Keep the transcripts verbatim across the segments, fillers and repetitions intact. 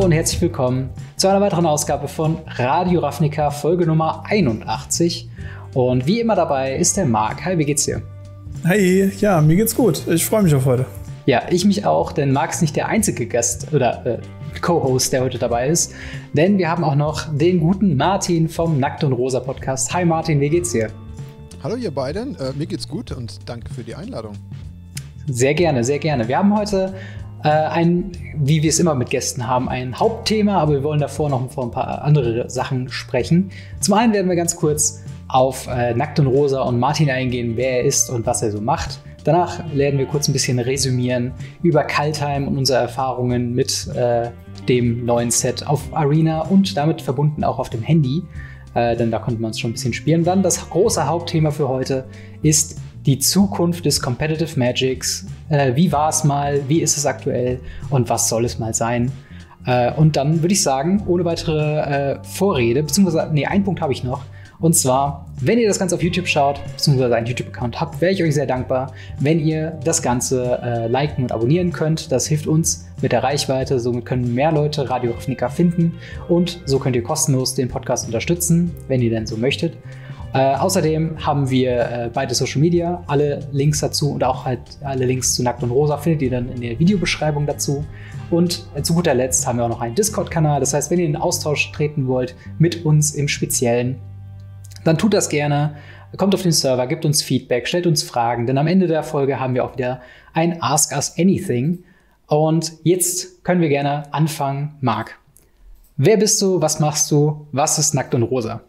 und herzlich willkommen zu einer weiteren Ausgabe von Radio Ravnica, Folge Nummer einundachtzig. Und wie immer dabei ist der Marc. Hi, wie geht's dir? Hi, ja, mir geht's gut. Ich freue mich auf heute. Ja, ich mich auch, denn Marc ist nicht der einzige Gast oder äh, Co-Host, der heute dabei ist. Denn wir haben auch noch den guten Martin vom Nackt und Rosa Podcast. Hi Martin, wie geht's dir? Hallo ihr beiden, äh, mir geht's gut und danke für die Einladung. Sehr gerne, sehr gerne. Wir haben heute äh, ein, wie wir es immer mit Gästen haben, ein Hauptthema, aber wir wollen davor noch vor ein paar andere Sachen sprechen. Zum einen werden wir ganz kurz auf äh, Nackt und Rosa und Martin eingehen, wer er ist und was er so macht. Danach werden wir kurz ein bisschen resümieren über Kaldheim und unsere Erfahrungen mit äh, dem neuen Set auf Arena und damit verbunden auch auf dem Handy, äh, denn da konnten wir uns schon ein bisschen spielen. Dann das große Hauptthema für heute ist die Zukunft des Competitive Magics. Äh, wie war es mal, wie ist es aktuell und was soll es mal sein? Äh, und dann würde ich sagen, ohne weitere äh, Vorrede, beziehungsweise, nee, einen Punkt habe ich noch. Und zwar, wenn ihr das Ganze auf YouTube schaut, beziehungsweise einen YouTube-Account habt, wäre ich euch sehr dankbar, wenn ihr das Ganze äh, liken und abonnieren könnt. Das hilft uns mit der Reichweite, somit können mehr Leute Radio Ravnica finden und so könnt ihr kostenlos den Podcast unterstützen, wenn ihr denn so möchtet. Äh, außerdem haben wir äh, beide Social Media, alle Links dazu und auch halt alle Links zu Nackt und Rosa findet ihr dann in der Videobeschreibung dazu. Und äh, zu guter Letzt haben wir auch noch einen Discord-Kanal. Das heißt, wenn ihr in den Austausch treten wollt mit uns im Speziellen, dann tut das gerne. Kommt auf den Server, gebt uns Feedback, stellt uns Fragen, denn am Ende der Folge haben wir auch wieder ein Ask Us Anything. Und jetzt können wir gerne anfangen. Marc, wer bist du, was machst du, was ist Nackt und Rosa?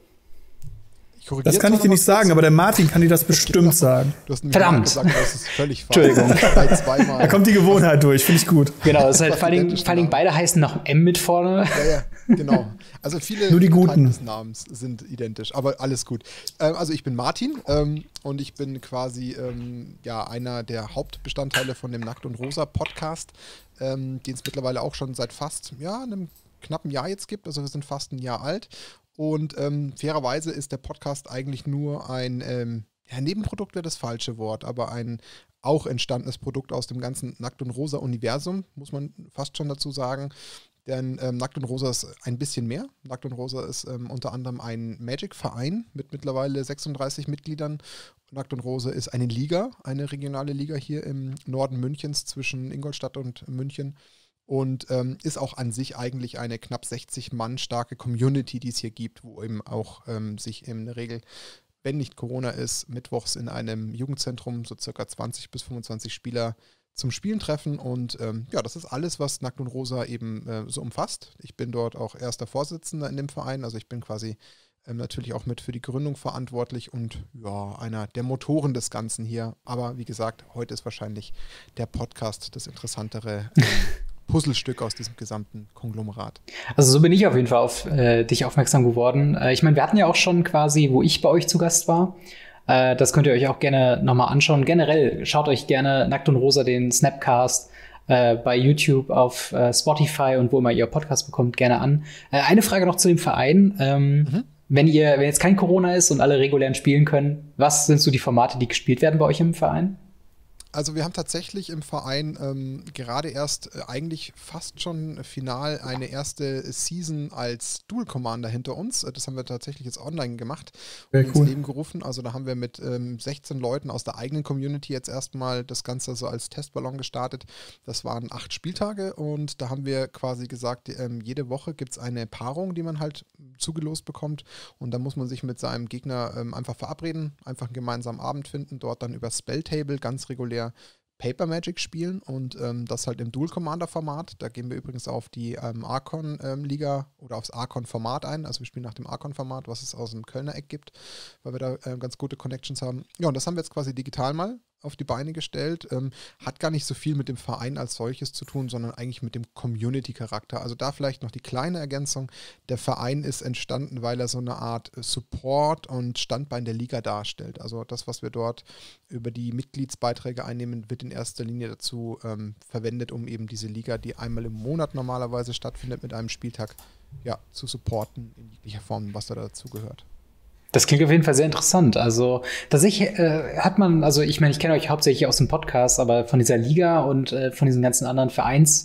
Das kann ich dir nicht sagen, aber der Martin kann dir das bestimmt genau. sagen. Du hast Verdammt. gesagt, das ist völlig falsch. Entschuldigung. Da kommt die Gewohnheit durch, finde ich gut. Genau, es ist halt vor allen Dingen beide heißen noch M mit vorne. Ja, ja, genau. Also viele Nur die Guten des Namens sind identisch, aber alles gut. Ähm, also ich bin Martin ähm, und ich bin quasi ähm, ja, einer der Hauptbestandteile von dem Nackt und Rosa Podcast, ähm, den es mittlerweile auch schon seit fast ja, einem knappen Jahr jetzt gibt. Also wir sind fast ein Jahr alt. Und ähm, fairerweise ist der Podcast eigentlich nur ein ähm, ja, Nebenprodukt, wäre das falsche Wort, aber ein auch entstandenes Produkt aus dem ganzen Nackt und Rosa Universum, muss man fast schon dazu sagen. Denn ähm, Nackt und Rosa ist ein bisschen mehr. Nackt und Rosa ist ähm, unter anderem ein Magic-Verein mit mittlerweile sechsunddreißig Mitgliedern. Nackt und Rosa ist eine Liga, eine regionale Liga hier im Norden Münchens zwischen Ingolstadt und München. Und ähm, ist auch an sich eigentlich eine knapp sechzig Mann starke Community, die es hier gibt, wo eben auch ähm, sich in der Regel, wenn nicht Corona ist, mittwochs in einem Jugendzentrum so circa zwanzig bis fünfundzwanzig Spieler zum Spielen treffen. Und ähm, ja, das ist alles, was Nackt und Rosa eben äh, so umfasst. Ich bin dort auch erster Vorsitzender in dem Verein, also ich bin quasi ähm, natürlich auch mit für die Gründung verantwortlich und ja, einer der Motoren des Ganzen hier. Aber wie gesagt, heute ist wahrscheinlich der Podcast das interessantere ähm, Puzzlestück aus diesem gesamten Konglomerat. Also so bin ich auf jeden Fall auf äh, dich aufmerksam geworden. Äh, ich meine, wir hatten ja auch schon quasi, wo ich bei euch zu Gast war. Äh, das könnt ihr euch auch gerne nochmal anschauen. Generell schaut euch gerne Nackt und Rosa den Snapcast äh, bei YouTube, auf äh, Spotify und wo immer ihr Podcast bekommt, gerne an. Äh, eine Frage noch zu dem Verein. Ähm, mhm. Wenn ihr, wenn jetzt kein Corona ist und alle regulären spielen können, was sind so die Formate, die gespielt werden bei euch im Verein? Also wir haben tatsächlich im Verein ähm, gerade erst äh, eigentlich fast schon final eine erste Season als Dual Commander hinter uns. Das haben wir tatsächlich jetzt online gemacht und cool. ins Leben gerufen. Also da haben wir mit ähm, sechzehn Leuten aus der eigenen Community jetzt erstmal das Ganze so als Testballon gestartet. Das waren acht Spieltage und da haben wir quasi gesagt, ähm, jede Woche gibt es eine Paarung, die man halt zugelost bekommt und da muss man sich mit seinem Gegner ähm, einfach verabreden, einfach einen gemeinsamen Abend finden, dort dann über Spelltable ganz regulär Paper Magic spielen und ähm, das halt im Dual-Commander-Format. Da gehen wir übrigens auf die ähm, Archon-Liga ähm, oder aufs Archon-Format ein. Also wir spielen nach dem Archon-Format, was es aus dem Kölner Eck gibt, weil wir da äh, ganz gute Connections haben. Ja, und das haben wir jetzt quasi digital mal auf die Beine gestellt. Ähm, hat gar nicht so viel mit dem Verein als solches zu tun, sondern eigentlich mit dem Community-Charakter. Also da vielleicht noch die kleine Ergänzung. Der Verein ist entstanden, weil er so eine Art Support und Standbein der Liga darstellt. Also das, was wir dort über die Mitgliedsbeiträge einnehmen, wird in erster Linie dazu ähm, verwendet, um eben diese Liga, die einmal im Monat normalerweise stattfindet, mit einem Spieltag ja, zu supporten in jeglicher Form, was da dazu gehört. Das klingt auf jeden Fall sehr interessant. Also tatsächlich äh, hat man, also ich meine, ich kenne euch hauptsächlich aus dem Podcast, aber von dieser Liga und äh, von diesen ganzen anderen Vereins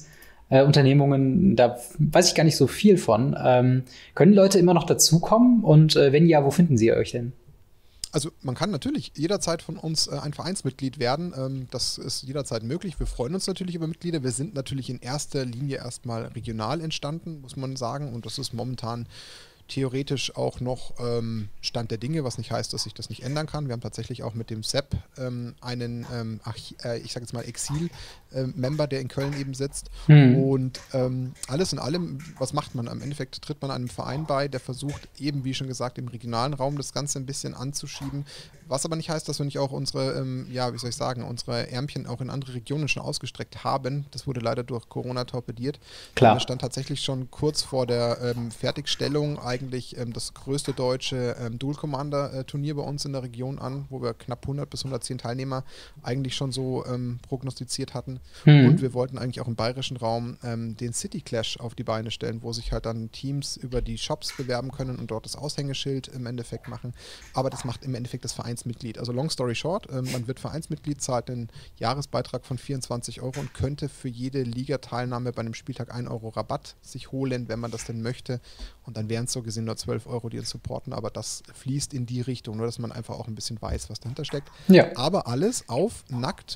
äh, Unternehmungen, da weiß ich gar nicht so viel von. Ähm, können Leute immer noch dazukommen? Und äh, wenn ja, wo finden sie euch denn? Also man kann natürlich jederzeit von uns äh, ein Vereinsmitglied werden. Ähm, das ist jederzeit möglich. Wir freuen uns natürlich über Mitglieder. Wir sind natürlich in erster Linie erstmal regional entstanden, muss man sagen. Und das ist momentan theoretisch auch noch ähm, Stand der Dinge, was nicht heißt, dass sich das nicht ändern kann. Wir haben tatsächlich auch mit dem Sepp ähm, einen, ähm, Archi- äh, ich sage jetzt mal Exil-Member, äh, der in Köln eben sitzt. Hm. Und ähm, alles in allem, was macht man? Am Endeffekt tritt man einem Verein bei, der versucht eben, wie schon gesagt, im regionalen Raum das Ganze ein bisschen anzuschieben. Was aber nicht heißt, dass wir nicht auch unsere, ähm, ja, wie soll ich sagen, unsere Ärmchen auch in andere Regionen schon ausgestreckt haben. Das wurde leider durch Corona torpediert. Klar. Wir stand tatsächlich schon kurz vor der ähm, Fertigstellung eigentlich ähm, das größte deutsche ähm, Dual Commander äh, Turnier bei uns in der Region an, wo wir knapp hundert bis hundertzehn Teilnehmer eigentlich schon so ähm, prognostiziert hatten. Mhm. Und wir wollten eigentlich auch im bayerischen Raum ähm, den City Clash auf die Beine stellen, wo sich halt dann Teams über die Shops bewerben können und dort das Aushängeschild im Endeffekt machen. Aber das macht im Endeffekt das Vereinsmitglied. Also long story short, ähm, man wird Vereinsmitglied, zahlt einen Jahresbeitrag von vierundzwanzig Euro und könnte für jede Liga-Teilnahme bei einem Spieltag ein Euro Rabatt sich holen, wenn man das denn möchte. Und dann wären es so gesehen nur zwölf Euro, die uns supporten, aber das fließt in die Richtung, nur dass man einfach auch ein bisschen weiß, was dahinter steckt. Ja. Aber alles auf nackt-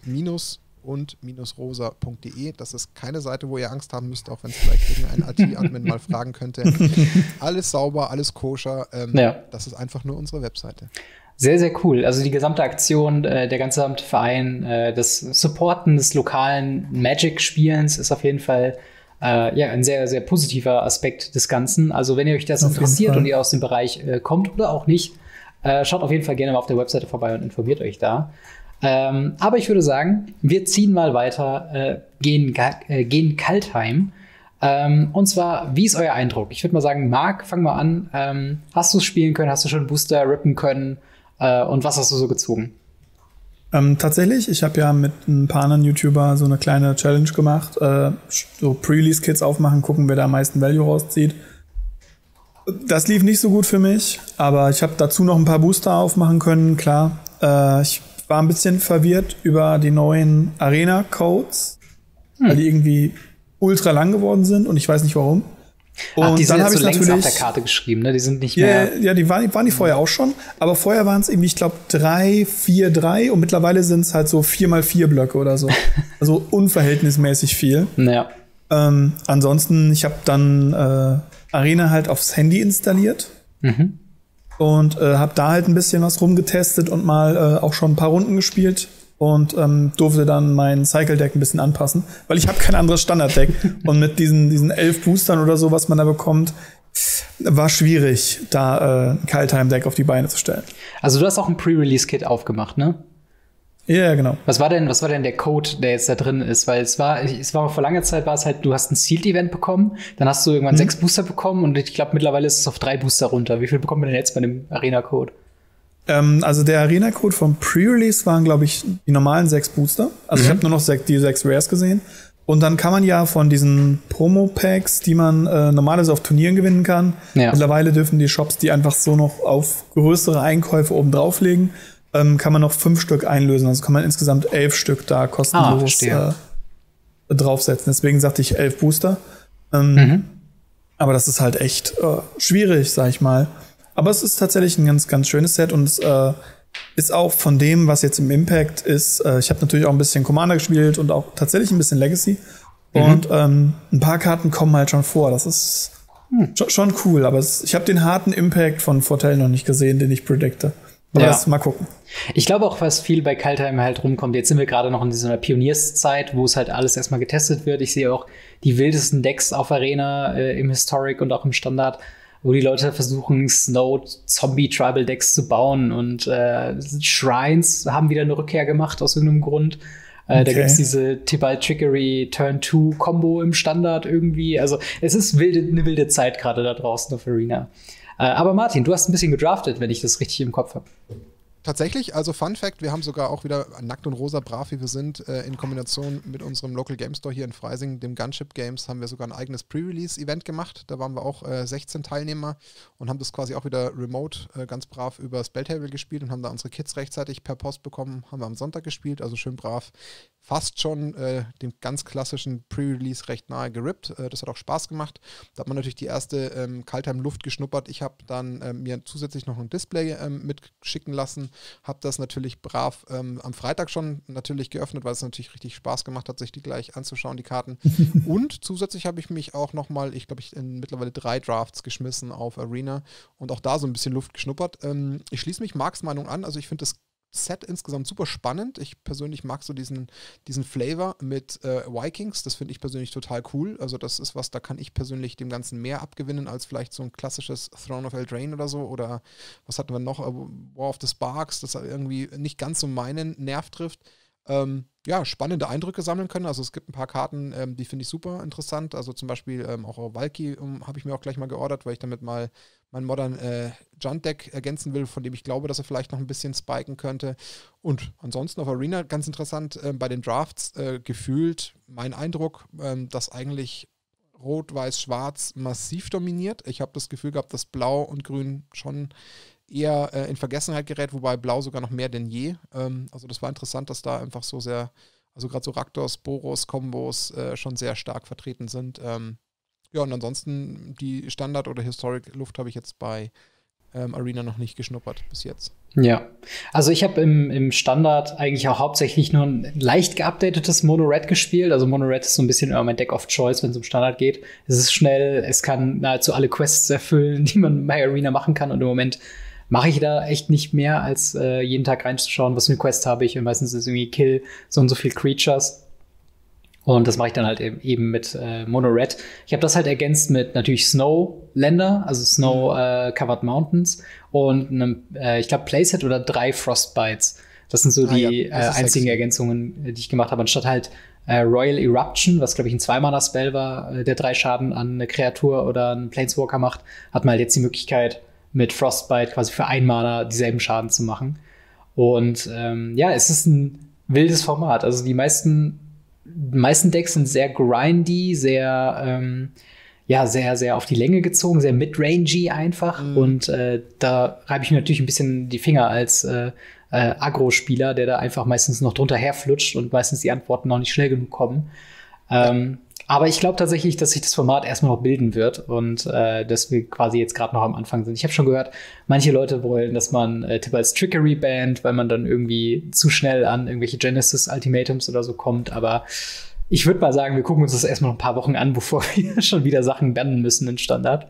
und rosa punkt de. Das ist keine Seite, wo ihr Angst haben müsst, auch wenn es vielleicht irgendein I T-Admin mal fragen könnte. Alles sauber, alles koscher. Ähm, ja. Das ist einfach nur unsere Webseite. Sehr, sehr cool. Also die gesamte Aktion, äh, der gesamte Verein, äh, das Supporten des lokalen Magic-Spielens ist auf jeden Fall äh, ja, ein sehr, sehr positiver Aspekt des Ganzen. Also wenn ihr euch das auf interessiert und ihr aus dem Bereich äh, kommt oder auch nicht, äh, schaut auf jeden Fall gerne mal auf der Webseite vorbei und informiert euch da. Ähm, aber ich würde sagen, wir ziehen mal weiter, äh, gehen, äh, gehen Kaltheim. Ähm, und zwar, wie ist euer Eindruck? Ich würde mal sagen, Marc, fang mal an. Ähm, hast du es spielen können? Hast du schon Booster rippen können? Äh, und was hast du so gezogen? Ähm, tatsächlich, ich habe ja mit ein paar anderen YouTuber so eine kleine Challenge gemacht. Äh, so Pre-Release-Kits aufmachen, gucken, wer da am meisten Value rauszieht. Das lief nicht so gut für mich, aber ich habe dazu noch ein paar Booster aufmachen können, klar. Äh, ich war ein bisschen verwirrt über die neuen Arena-Codes, hm. weil die irgendwie ultra lang geworden sind und ich weiß nicht warum. Und Ach, die sind dann jetzt so längs auf natürlich der Karte geschrieben, ne? Die sind nicht ja, mehr. Ja, die waren, waren die vorher auch schon, aber vorher waren es irgendwie, ich glaube, drei, vier, drei und mittlerweile sind es halt so vier mal vier Blöcke oder so. Also unverhältnismäßig viel. Ja. Ähm, ansonsten, ich habe dann äh, Arena halt aufs Handy installiert. Mhm. Und äh, habe da halt ein bisschen was rumgetestet und mal äh, auch schon ein paar Runden gespielt und ähm, durfte dann mein Cycle-Deck ein bisschen anpassen, weil ich habe kein anderes Standard-Deck. Und mit diesen diesen elf Boostern oder so, was man da bekommt, war schwierig, da äh, ein Kaltheim-Deck auf die Beine zu stellen. Also du hast auch ein Pre-Release-Kit aufgemacht, ne? Ja, yeah, genau. Was war denn, was war denn der Code, der jetzt da drin ist? Weil es war, es war vor langer Zeit war es halt, du hast ein Sealed-Event bekommen, dann hast du irgendwann mhm. sechs Booster bekommen und ich glaube mittlerweile ist es auf drei Booster runter. Wie viel bekommen wir denn jetzt bei dem Arena-Code? Ähm, also der Arena-Code vom Pre-Release waren, glaube ich, die normalen sechs Booster. Also mhm. ich habe nur noch sech, die sechs Rares gesehen. Und dann kann man ja von diesen Promo-Packs, die man äh, normalerweise auf Turnieren gewinnen kann, ja. mittlerweile dürfen die Shops die einfach so noch auf größere Einkäufe oben drauflegen. Ähm, kann man noch fünf Stück einlösen. Also kann man insgesamt elf Stück da kostenlos ah, äh, draufsetzen. Deswegen sagte ich elf Booster. Ähm, mhm. Aber das ist halt echt äh, schwierig, sag ich mal. Aber es ist tatsächlich ein ganz, ganz schönes Set und es äh, ist auch von dem, was jetzt im Impact ist. Äh, ich habe natürlich auch ein bisschen Commander gespielt und auch tatsächlich ein bisschen Legacy. Mhm. Und ähm, ein paar Karten kommen halt schon vor. Das ist mhm. schon, schon cool. Aber es, ich habe den harten Impact von Vorteil noch nicht gesehen, den ich predikte. Aber ja. das mal gucken. Ich glaube auch, was viel bei Kaltheim halt rumkommt, jetzt sind wir gerade noch in so einer Pionierszeit, wo es halt alles erstmal getestet wird. Ich sehe auch die wildesten Decks auf Arena äh, im Historic und auch im Standard, wo die Leute versuchen, Snow-Zombie-Tribal-Decks zu bauen und äh, Shrines haben wieder eine Rückkehr gemacht aus irgendeinem Grund. Äh, okay. Da gibt's diese Tibalt Trickery Turn zwei Combo im Standard irgendwie. Also es ist wilde, eine wilde Zeit gerade da draußen auf Arena. Äh, aber Martin, du hast ein bisschen gedraftet, wenn ich das richtig im Kopf habe. Tatsächlich, also Fun Fact, wir haben sogar auch wieder nackt und rosa, brav wie wir sind, äh, in Kombination mit unserem Local Game Store hier in Freising, dem Gunship Games, haben wir sogar ein eigenes Pre-Release-Event gemacht. Da waren wir auch äh, sechzehn Teilnehmer und haben das quasi auch wieder remote äh, ganz brav über Spelltable gespielt und haben da unsere Kits rechtzeitig per Post bekommen, haben wir am Sonntag gespielt, also schön brav. Fast schon äh, dem ganz klassischen Pre-Release recht nahe gerippt. Äh, das hat auch Spaß gemacht. Da hat man natürlich die erste ähm, Kaltheim-Luft geschnuppert. Ich habe dann ähm, mir zusätzlich noch ein Display ähm, mitschicken lassen. Habe das natürlich brav ähm, am Freitag schon natürlich geöffnet, weil es natürlich richtig Spaß gemacht hat, sich die gleich anzuschauen, die Karten. Und zusätzlich habe ich mich auch nochmal, ich glaube, ich in mittlerweile drei Drafts geschmissen auf Arena und auch da so ein bisschen Luft geschnuppert. Ähm, ich schließe mich Marks Meinung an. Also ich finde das Set insgesamt super spannend. Ich persönlich mag so diesen, diesen Flavor mit äh, Vikings. Das finde ich persönlich total cool. Also das ist was, da kann ich persönlich dem Ganzen mehr abgewinnen als vielleicht so ein klassisches Throne of Eldraine oder so. Oder was hatten wir noch? War of the Sparks, das irgendwie nicht ganz so meinen Nerv trifft. Ähm, ja, spannende Eindrücke sammeln können. Also es gibt ein paar Karten, ähm, die finde ich super interessant. Also zum Beispiel ähm, auch Valky um, habe ich mir auch gleich mal geordert, weil ich damit mal mein Modern äh, Junt-Deck ergänzen will, von dem ich glaube, dass er vielleicht noch ein bisschen spiken könnte. Und ansonsten auf Arena ganz interessant, äh, bei den Drafts äh, gefühlt mein Eindruck, ähm, dass eigentlich Rot, Weiß, Schwarz massiv dominiert. Ich habe das Gefühl gehabt, dass Blau und Grün schon eher äh, in Vergessenheit gerät, wobei Blau sogar noch mehr denn je. Ähm, also das war interessant, dass da einfach so sehr, also gerade so Raktors, Boros, Kombos äh, schon sehr stark vertreten sind. Ähm, ja, und ansonsten die Standard- oder Historic-Luft habe ich jetzt bei ähm, Arena noch nicht geschnuppert bis jetzt. Ja, also ich habe im, im Standard eigentlich auch hauptsächlich nur ein leicht geupdatetes Mono-Red gespielt. Also Mono-Red ist so ein bisschen immer mein Deck of Choice, wenn es um Standard geht. Es ist schnell, es kann nahezu alle Quests erfüllen, die man bei Arena machen kann. Und im Moment mache ich da echt nicht mehr, als äh, jeden Tag reinzuschauen, was für eine Quest habe ich. Und meistens ist es irgendwie Kill so und so viel Creatures. Und das mache ich dann halt eben, eben mit äh, Mono Red. Ich habe das halt ergänzt mit natürlich Snow-Länder, also Snow-Covered äh, Mountains und einem, äh, ich glaube, Playset oder drei Frostbites. Das sind so ah, die ja, äh, einzigen sexy. Ergänzungen, die ich gemacht habe. Anstatt halt äh, Royal Eruption, was, glaube ich, ein Zwei-Mana-Spell war, äh, der drei Schaden an eine Kreatur oder einen Planeswalker macht, hat man halt jetzt die Möglichkeit, mit Frostbite quasi für ein Mana dieselben Schaden zu machen. Und ähm, ja, es ist ein wildes Format. Also die meisten Die meisten Decks sind sehr grindy, sehr, ähm, ja, sehr, sehr auf die Länge gezogen, sehr mid-rangey einfach. Mhm. Und äh, da reibe ich mir natürlich ein bisschen die Finger als äh, äh, Agro-Spieler, der da einfach meistens noch drunter herflutscht und meistens die Antworten noch nicht schnell genug kommen. Ähm, ja. Aber ich glaube tatsächlich, dass sich das Format erstmal noch bilden wird und äh, dass wir quasi jetzt gerade noch am Anfang sind. Ich habe schon gehört, manche Leute wollen, dass man äh, Tipp als Trickery bannt, weil man dann irgendwie zu schnell an irgendwelche Genesis Ultimatums oder so kommt. Aber ich würde mal sagen, wir gucken uns das erstmal noch ein paar Wochen an, bevor wir schon wieder Sachen bannen müssen in Standard.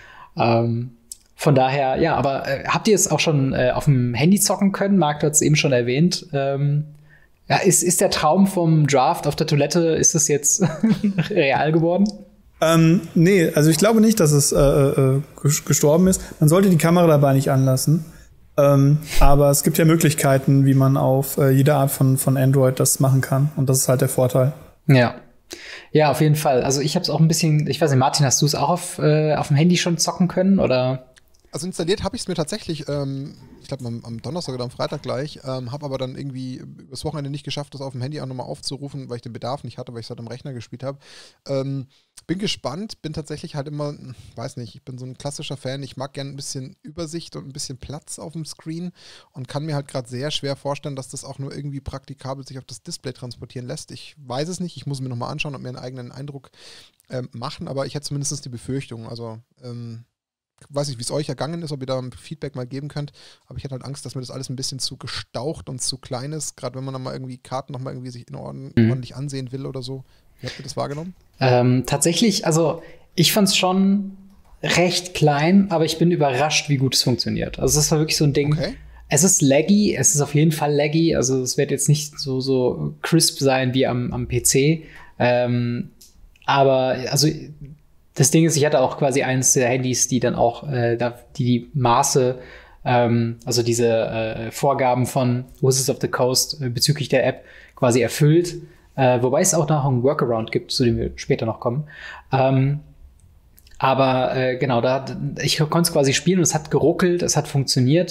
Ähm, von daher, ja, aber äh, habt ihr es auch schon äh, auf dem Handy zocken können? Marc hat es eben schon erwähnt. Ähm, Ja, ist, ist der Traum vom Draft auf der Toilette, ist das jetzt real geworden? Ähm, nee, also ich glaube nicht, dass es äh, äh, gestorben ist. Man sollte die Kamera dabei nicht anlassen. Ähm, aber es gibt ja Möglichkeiten, wie man auf äh, jede Art von, von Android das machen kann. Und das ist halt der Vorteil. Ja. Ja, auf jeden Fall. Also ich habe es auch ein bisschen, ich weiß nicht, Martin, hast du es auch auf, äh, auf dem Handy schon zocken können, oder? Also installiert habe ich es mir tatsächlich, ähm, ich glaube am, am Donnerstag oder am Freitag gleich, ähm, habe aber dann irgendwie übers Wochenende nicht geschafft, das auf dem Handy auch nochmal aufzurufen, weil ich den Bedarf nicht hatte, weil ich es halt am Rechner gespielt habe. Ähm, bin gespannt, bin tatsächlich halt immer, weiß nicht, ich bin so ein klassischer Fan, ich mag gerne ein bisschen Übersicht und ein bisschen Platz auf dem Screen und kann mir halt gerade sehr schwer vorstellen, dass das auch nur irgendwie praktikabel sich auf das Display transportieren lässt. Ich weiß es nicht, ich muss mir nochmal anschauen und mir einen eigenen Eindruck ähm, machen, aber ich hätte zumindest die Befürchtung, also ähm, weiß nicht, wie es euch ergangen ist, ob ihr da ein Feedback mal geben könnt, aber ich hatte halt Angst, dass mir das alles ein bisschen zu gestaucht und zu klein ist, gerade wenn man dann mal irgendwie Karten nochmal irgendwie sich in Ordnung, mhm. ordentlich ansehen will oder so. Wie habt ihr das wahrgenommen? Ähm, tatsächlich, also ich fand es schon recht klein, aber ich bin überrascht, wie gut es funktioniert. Also es war wirklich so ein Ding, okay. Es ist laggy, es ist auf jeden Fall laggy, also es wird jetzt nicht so, so crisp sein wie am, am P C, ähm, aber also das Ding ist, ich hatte auch quasi eins der Handys, die dann auch äh, die, die Maße, ähm, also diese äh, Vorgaben von Wizards of the Coast äh, bezüglich der App quasi erfüllt. Äh, wobei es auch noch einen Workaround gibt, zu dem wir später noch kommen. Ähm, aber äh, genau, da ich konnte es quasi spielen und es hat geruckelt, es hat funktioniert.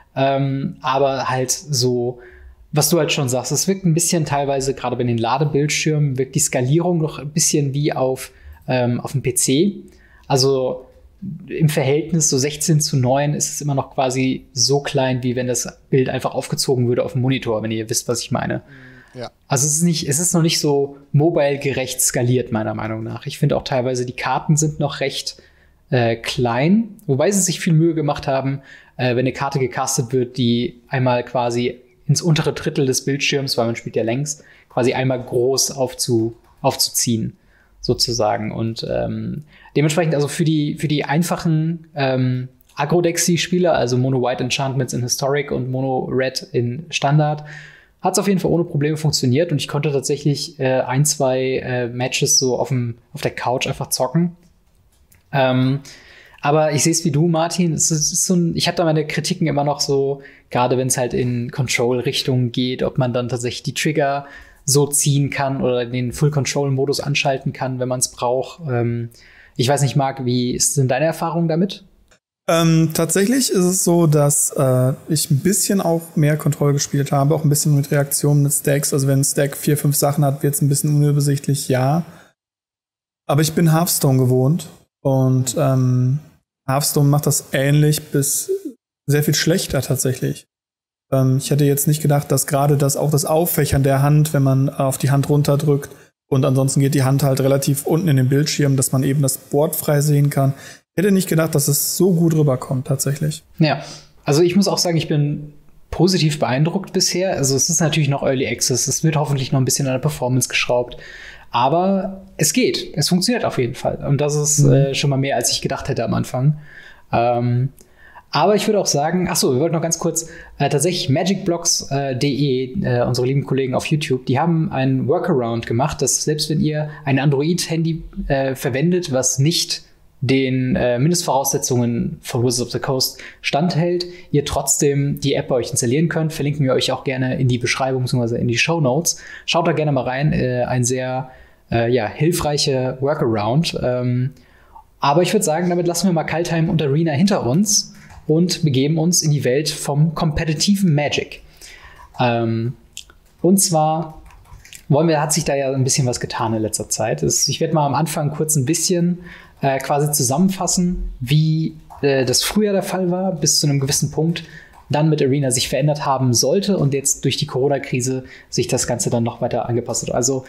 Ähm, aber halt so, was du halt schon sagst, es wirkt ein bisschen teilweise, gerade bei den Ladebildschirmen, wirkt die Skalierung noch ein bisschen wie auf, ähm, auf dem P C. Also im Verhältnis so sechzehn zu neun ist es immer noch quasi so klein, wie wenn das Bild einfach aufgezogen würde auf dem Monitor, wenn ihr wisst, was ich meine. Ja. Also es ist nicht, es ist noch nicht so mobile-gerecht skaliert, meiner Meinung nach. Ich finde auch teilweise, die Karten sind noch recht äh, klein, wobei sie sich viel Mühe gemacht haben, äh, wenn eine Karte gecastet wird, die einmal quasi ins untere Drittel des Bildschirms, weil man spielt ja längs, quasi einmal groß aufzu, aufzuziehen, sozusagen. Und ähm, dementsprechend also für die, für die einfachen ähm, Agro-Dexy-Spieler, also Mono-White Enchantments in Historic und Mono-Red in Standard, hat es auf jeden Fall ohne Probleme funktioniert. Und ich konnte tatsächlich äh, ein, zwei äh, Matches so auf, dem, auf der Couch einfach zocken. Ähm, aber ich sehe es wie du, Martin. Es ist, es ist so ein, ich habe da meine Kritiken immer noch so, gerade wenn es halt in Control-Richtungen geht, ob man dann tatsächlich die Trigger so ziehen kann oder den Full-Control-Modus anschalten kann, wenn man es braucht. Ähm, ich weiß nicht, Marc, wie ist denn deine Erfahrung damit? Ähm, tatsächlich ist es so, dass äh, ich ein bisschen auch mehr Control gespielt habe, auch ein bisschen mit Reaktionen mit Stacks. Also wenn ein Stack vier, fünf Sachen hat, wird es ein bisschen unübersichtlich, ja. Aber ich bin Hearthstone gewohnt und ähm, Hearthstone macht das ähnlich bis sehr viel schlechter tatsächlich. Ähm, ich hätte jetzt nicht gedacht, dass gerade das auch das Auffächern der Hand, wenn man auf die Hand runterdrückt und ansonsten geht die Hand halt relativ unten in den Bildschirm, dass man eben das Board frei sehen kann. Ich hätte nicht gedacht, dass es so gut rüberkommt tatsächlich. Ja, also ich muss auch sagen, ich bin positiv beeindruckt bisher. Also es ist natürlich noch Early Access, es wird hoffentlich noch ein bisschen an der Performance geschraubt. Aber es geht, es funktioniert auf jeden Fall. Und das ist mhm. äh, schon mal mehr, als ich gedacht hätte am Anfang. Ähm, aber ich würde auch sagen, ach so, wir wollten noch ganz kurz, äh, tatsächlich magicblocks punkt de, äh, unsere lieben Kollegen auf YouTube, die haben einen Workaround gemacht, dass selbst wenn ihr ein Android-Handy äh, verwendet, was nicht den äh, Mindestvoraussetzungen von Wizards of the Coast standhält, ihr trotzdem die App bei euch installieren könnt. Verlinken wir euch auch gerne in die Beschreibung bzw. in die Shownotes. Schaut da gerne mal rein. Äh, ein sehr äh, ja, hilfreicher Workaround. Ähm, aber ich würde sagen, damit lassen wir mal Kaldheim und Arena hinter uns und begeben uns in die Welt vom kompetitiven Magic. Ähm, und zwar wollen wir, hat sich da ja ein bisschen was getan in letzter Zeit. Es, ich werde mal am Anfang kurz ein bisschen Äh, quasi zusammenfassen, wie äh, das früher der Fall war, bis zu einem gewissen Punkt dann mit Arena sich verändert haben sollte und jetzt durch die Corona-Krise sich das Ganze dann noch weiter angepasst hat. Also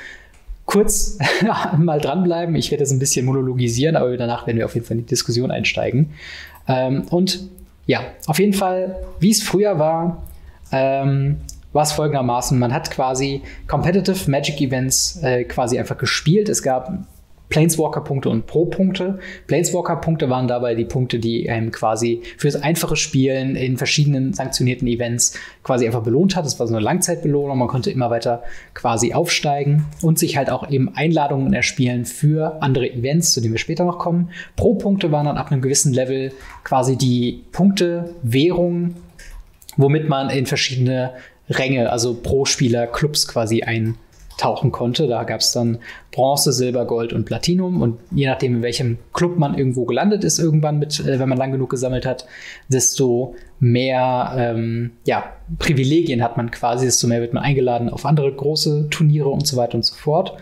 kurz mal dranbleiben. Ich werde das ein bisschen monologisieren, aber danach werden wir auf jeden Fall in die Diskussion einsteigen. Ähm, und ja, auf jeden Fall, wie es früher war, ähm, war es folgendermaßen. Man hat quasi Competitive Magic Events äh, quasi einfach gespielt. Es gab Planeswalker-Punkte und Pro-Punkte. Planeswalker-Punkte waren dabei die Punkte, die einem quasi fürs einfache Spielen in verschiedenen sanktionierten Events quasi einfach belohnt hat. Das war so eine Langzeitbelohnung. Man konnte immer weiter quasi aufsteigen und sich halt auch eben Einladungen erspielen für andere Events, zu denen wir später noch kommen. Pro-Punkte waren dann ab einem gewissen Level quasi die Punkte-Währung, womit man in verschiedene Ränge, also Pro-Spieler, Clubs quasi ein tauchen konnte. Da gab es dann Bronze, Silber, Gold und Platinum. Und je nachdem, in welchem Club man irgendwo gelandet ist, irgendwann mit, äh, wenn man lang genug gesammelt hat, desto mehr ähm, ja, Privilegien hat man quasi, desto mehr wird man eingeladen auf andere große Turniere und so weiter und so fort.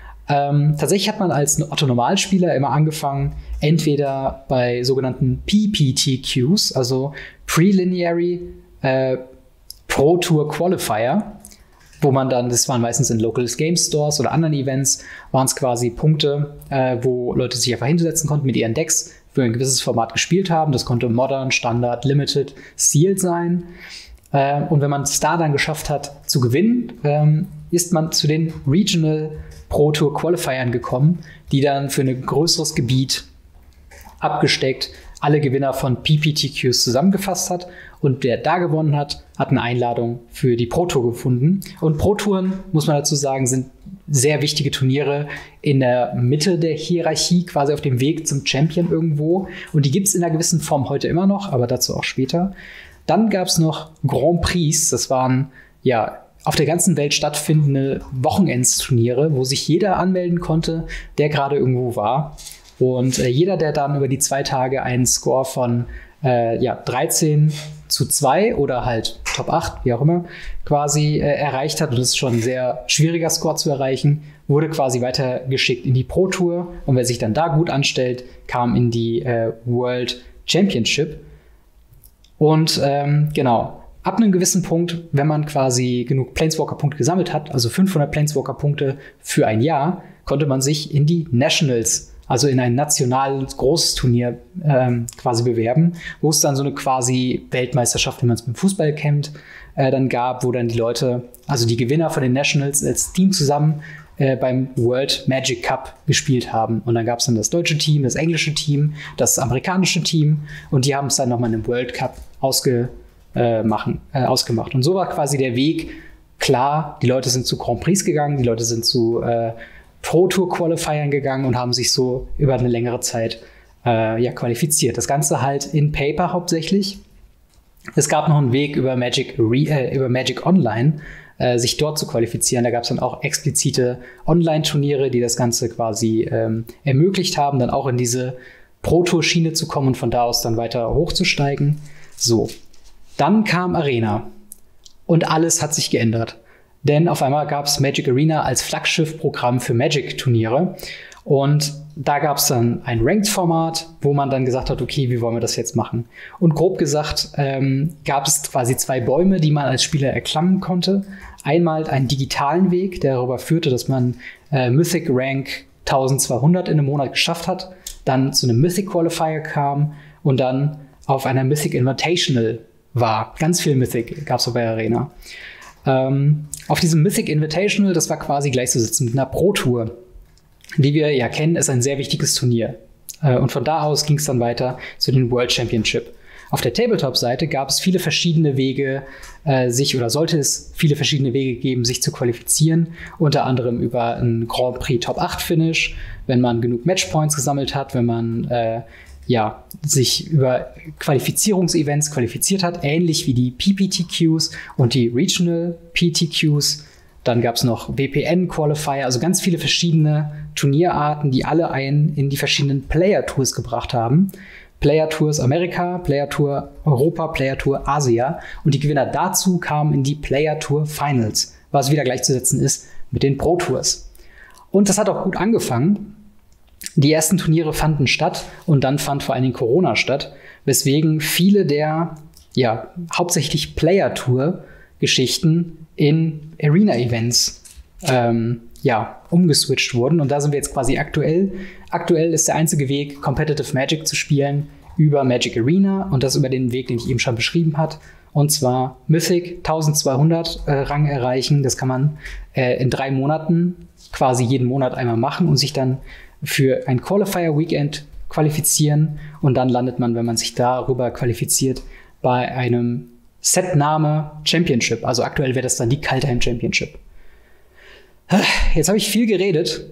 Ähm, tatsächlich hat man als Otto-Normalspieler immer angefangen, entweder bei sogenannten P P T Qs, also Preliminary äh, Pro Tour Qualifier, wo man dann, das waren meistens in Local Game Stores oder anderen Events, waren es quasi Punkte, äh, wo Leute sich einfach hinsetzen konnten mit ihren Decks, für ein gewisses Format gespielt haben. Das konnte Modern, Standard, Limited, Sealed sein. Äh, und wenn man es da dann geschafft hat zu gewinnen, ähm, ist man zu den Regional Pro Tour Qualifiern gekommen, die dann für ein größeres Gebiet abgesteckt alle Gewinner von P P T Qs zusammengefasst hat. Und der da gewonnen hat, hat eine Einladung für die Pro Tour gefunden. Und Pro Touren, muss man dazu sagen, sind sehr wichtige Turniere in der Mitte der Hierarchie, quasi auf dem Weg zum Champion irgendwo. Und die gibt es in einer gewissen Form heute immer noch, aber dazu auch später. Dann gab es noch Grand Prix. Das waren ja auf der ganzen Welt stattfindende Wochenendsturniere, wo sich jeder anmelden konnte, der gerade irgendwo war. Und äh, jeder, der dann über die zwei Tage einen Score von äh, ja, dreizehn zu zwei oder halt Top acht, wie auch immer, quasi äh, erreicht hat, und das ist schon ein sehr schwieriger Score zu erreichen, wurde quasi weitergeschickt in die Pro Tour, und wer sich dann da gut anstellt, kam in die äh, World Championship. Und ähm, genau, ab einem gewissen Punkt, wenn man quasi genug Planeswalker-Punkte gesammelt hat, also fünfhundert Planeswalker-Punkte für ein Jahr, konnte man sich in die Nationals, also in ein nationales großes Turnier ähm, quasi bewerben, wo es dann so eine quasi Weltmeisterschaft, wie man es beim Fußball kennt, äh, dann gab, wo dann die Leute, also die Gewinner von den Nationals als Team zusammen äh, beim World Magic Cup gespielt haben. Und dann gab es dann das deutsche Team, das englische Team, das amerikanische Team, und die haben es dann nochmal in einem World Cup ausge, äh, machen, äh, ausgemacht. Und so war quasi der Weg klar. Die Leute sind zu Grand Prix gegangen, die Leute sind zu äh, Pro Tour Qualifiern gegangen und haben sich so über eine längere Zeit äh, ja, qualifiziert. Das Ganze halt in Paper hauptsächlich. Es gab noch einen Weg über Magic, Re- äh, über Magic Online, äh, sich dort zu qualifizieren. Da gab es dann auch explizite Online-Turniere, die das Ganze quasi ähm, ermöglicht haben, dann auch in diese Pro-Tour-Schiene zu kommen und von da aus dann weiter hochzusteigen. So, dann kam Arena und alles hat sich geändert. Denn auf einmal gab es Magic Arena als Flaggschiff-Programm für Magic-Turniere. Und da gab es dann ein Ranked-Format, wo man dann gesagt hat, okay, wie wollen wir das jetzt machen? Und grob gesagt ähm, gab es quasi zwei Bäume, die man als Spieler erklimmen konnte. Einmal einen digitalen Weg, der darüber führte, dass man äh, Mythic Rank zwölfhundert in einem Monat geschafft hat, dann zu einem Mythic Qualifier kam und dann auf einer Mythic Invitational war. Ganz viel Mythic gab es bei Arena. Ähm, auf diesem Mythic Invitational, das war quasi gleichzusetzen mit einer Pro-Tour, die wir ja kennen, ist ein sehr wichtiges Turnier. Äh, und von da aus ging es dann weiter zu den World Championship. Auf der Tabletop-Seite gab es viele verschiedene Wege, äh, sich oder sollte es viele verschiedene Wege geben, sich zu qualifizieren. Unter anderem über ein Grand Prix Top acht Finish, wenn man genug Matchpoints gesammelt hat, wenn man äh, ja, sich über Qualifizierungsevents qualifiziert hat, ähnlich wie die P P T Qs und die Regional P T Qs. Dann gab es noch W P N-Qualifier, also ganz viele verschiedene Turnierarten, die alle einen in die verschiedenen Player-Tours gebracht haben. Player Tours Amerika, Player Tour Europa, Player Tour Asia. Und die Gewinner dazu kamen in die Player Tour Finals, was wieder gleichzusetzen ist mit den Pro Tours. Und das hat auch gut angefangen. Die ersten Turniere fanden statt und dann fand vor allen Dingen Corona statt, weswegen viele der ja, hauptsächlich Player-Tour-Geschichten in Arena-Events ähm, ja, umgeswitcht wurden. Und da sind wir jetzt quasi aktuell. Aktuell ist der einzige Weg, Competitive Magic zu spielen, über Magic Arena, und das über den Weg, den ich eben schon beschrieben habe. Und zwar Mythic zwölfhundert äh, Rang erreichen. Das kann man äh, in drei Monaten quasi jeden Monat einmal machen und sich dann für ein Qualifier-Weekend qualifizieren. Und dann landet man, wenn man sich darüber qualifiziert, bei einem Setname Championship. Also aktuell wäre das dann die Kaldheim Championship. Jetzt habe ich viel geredet.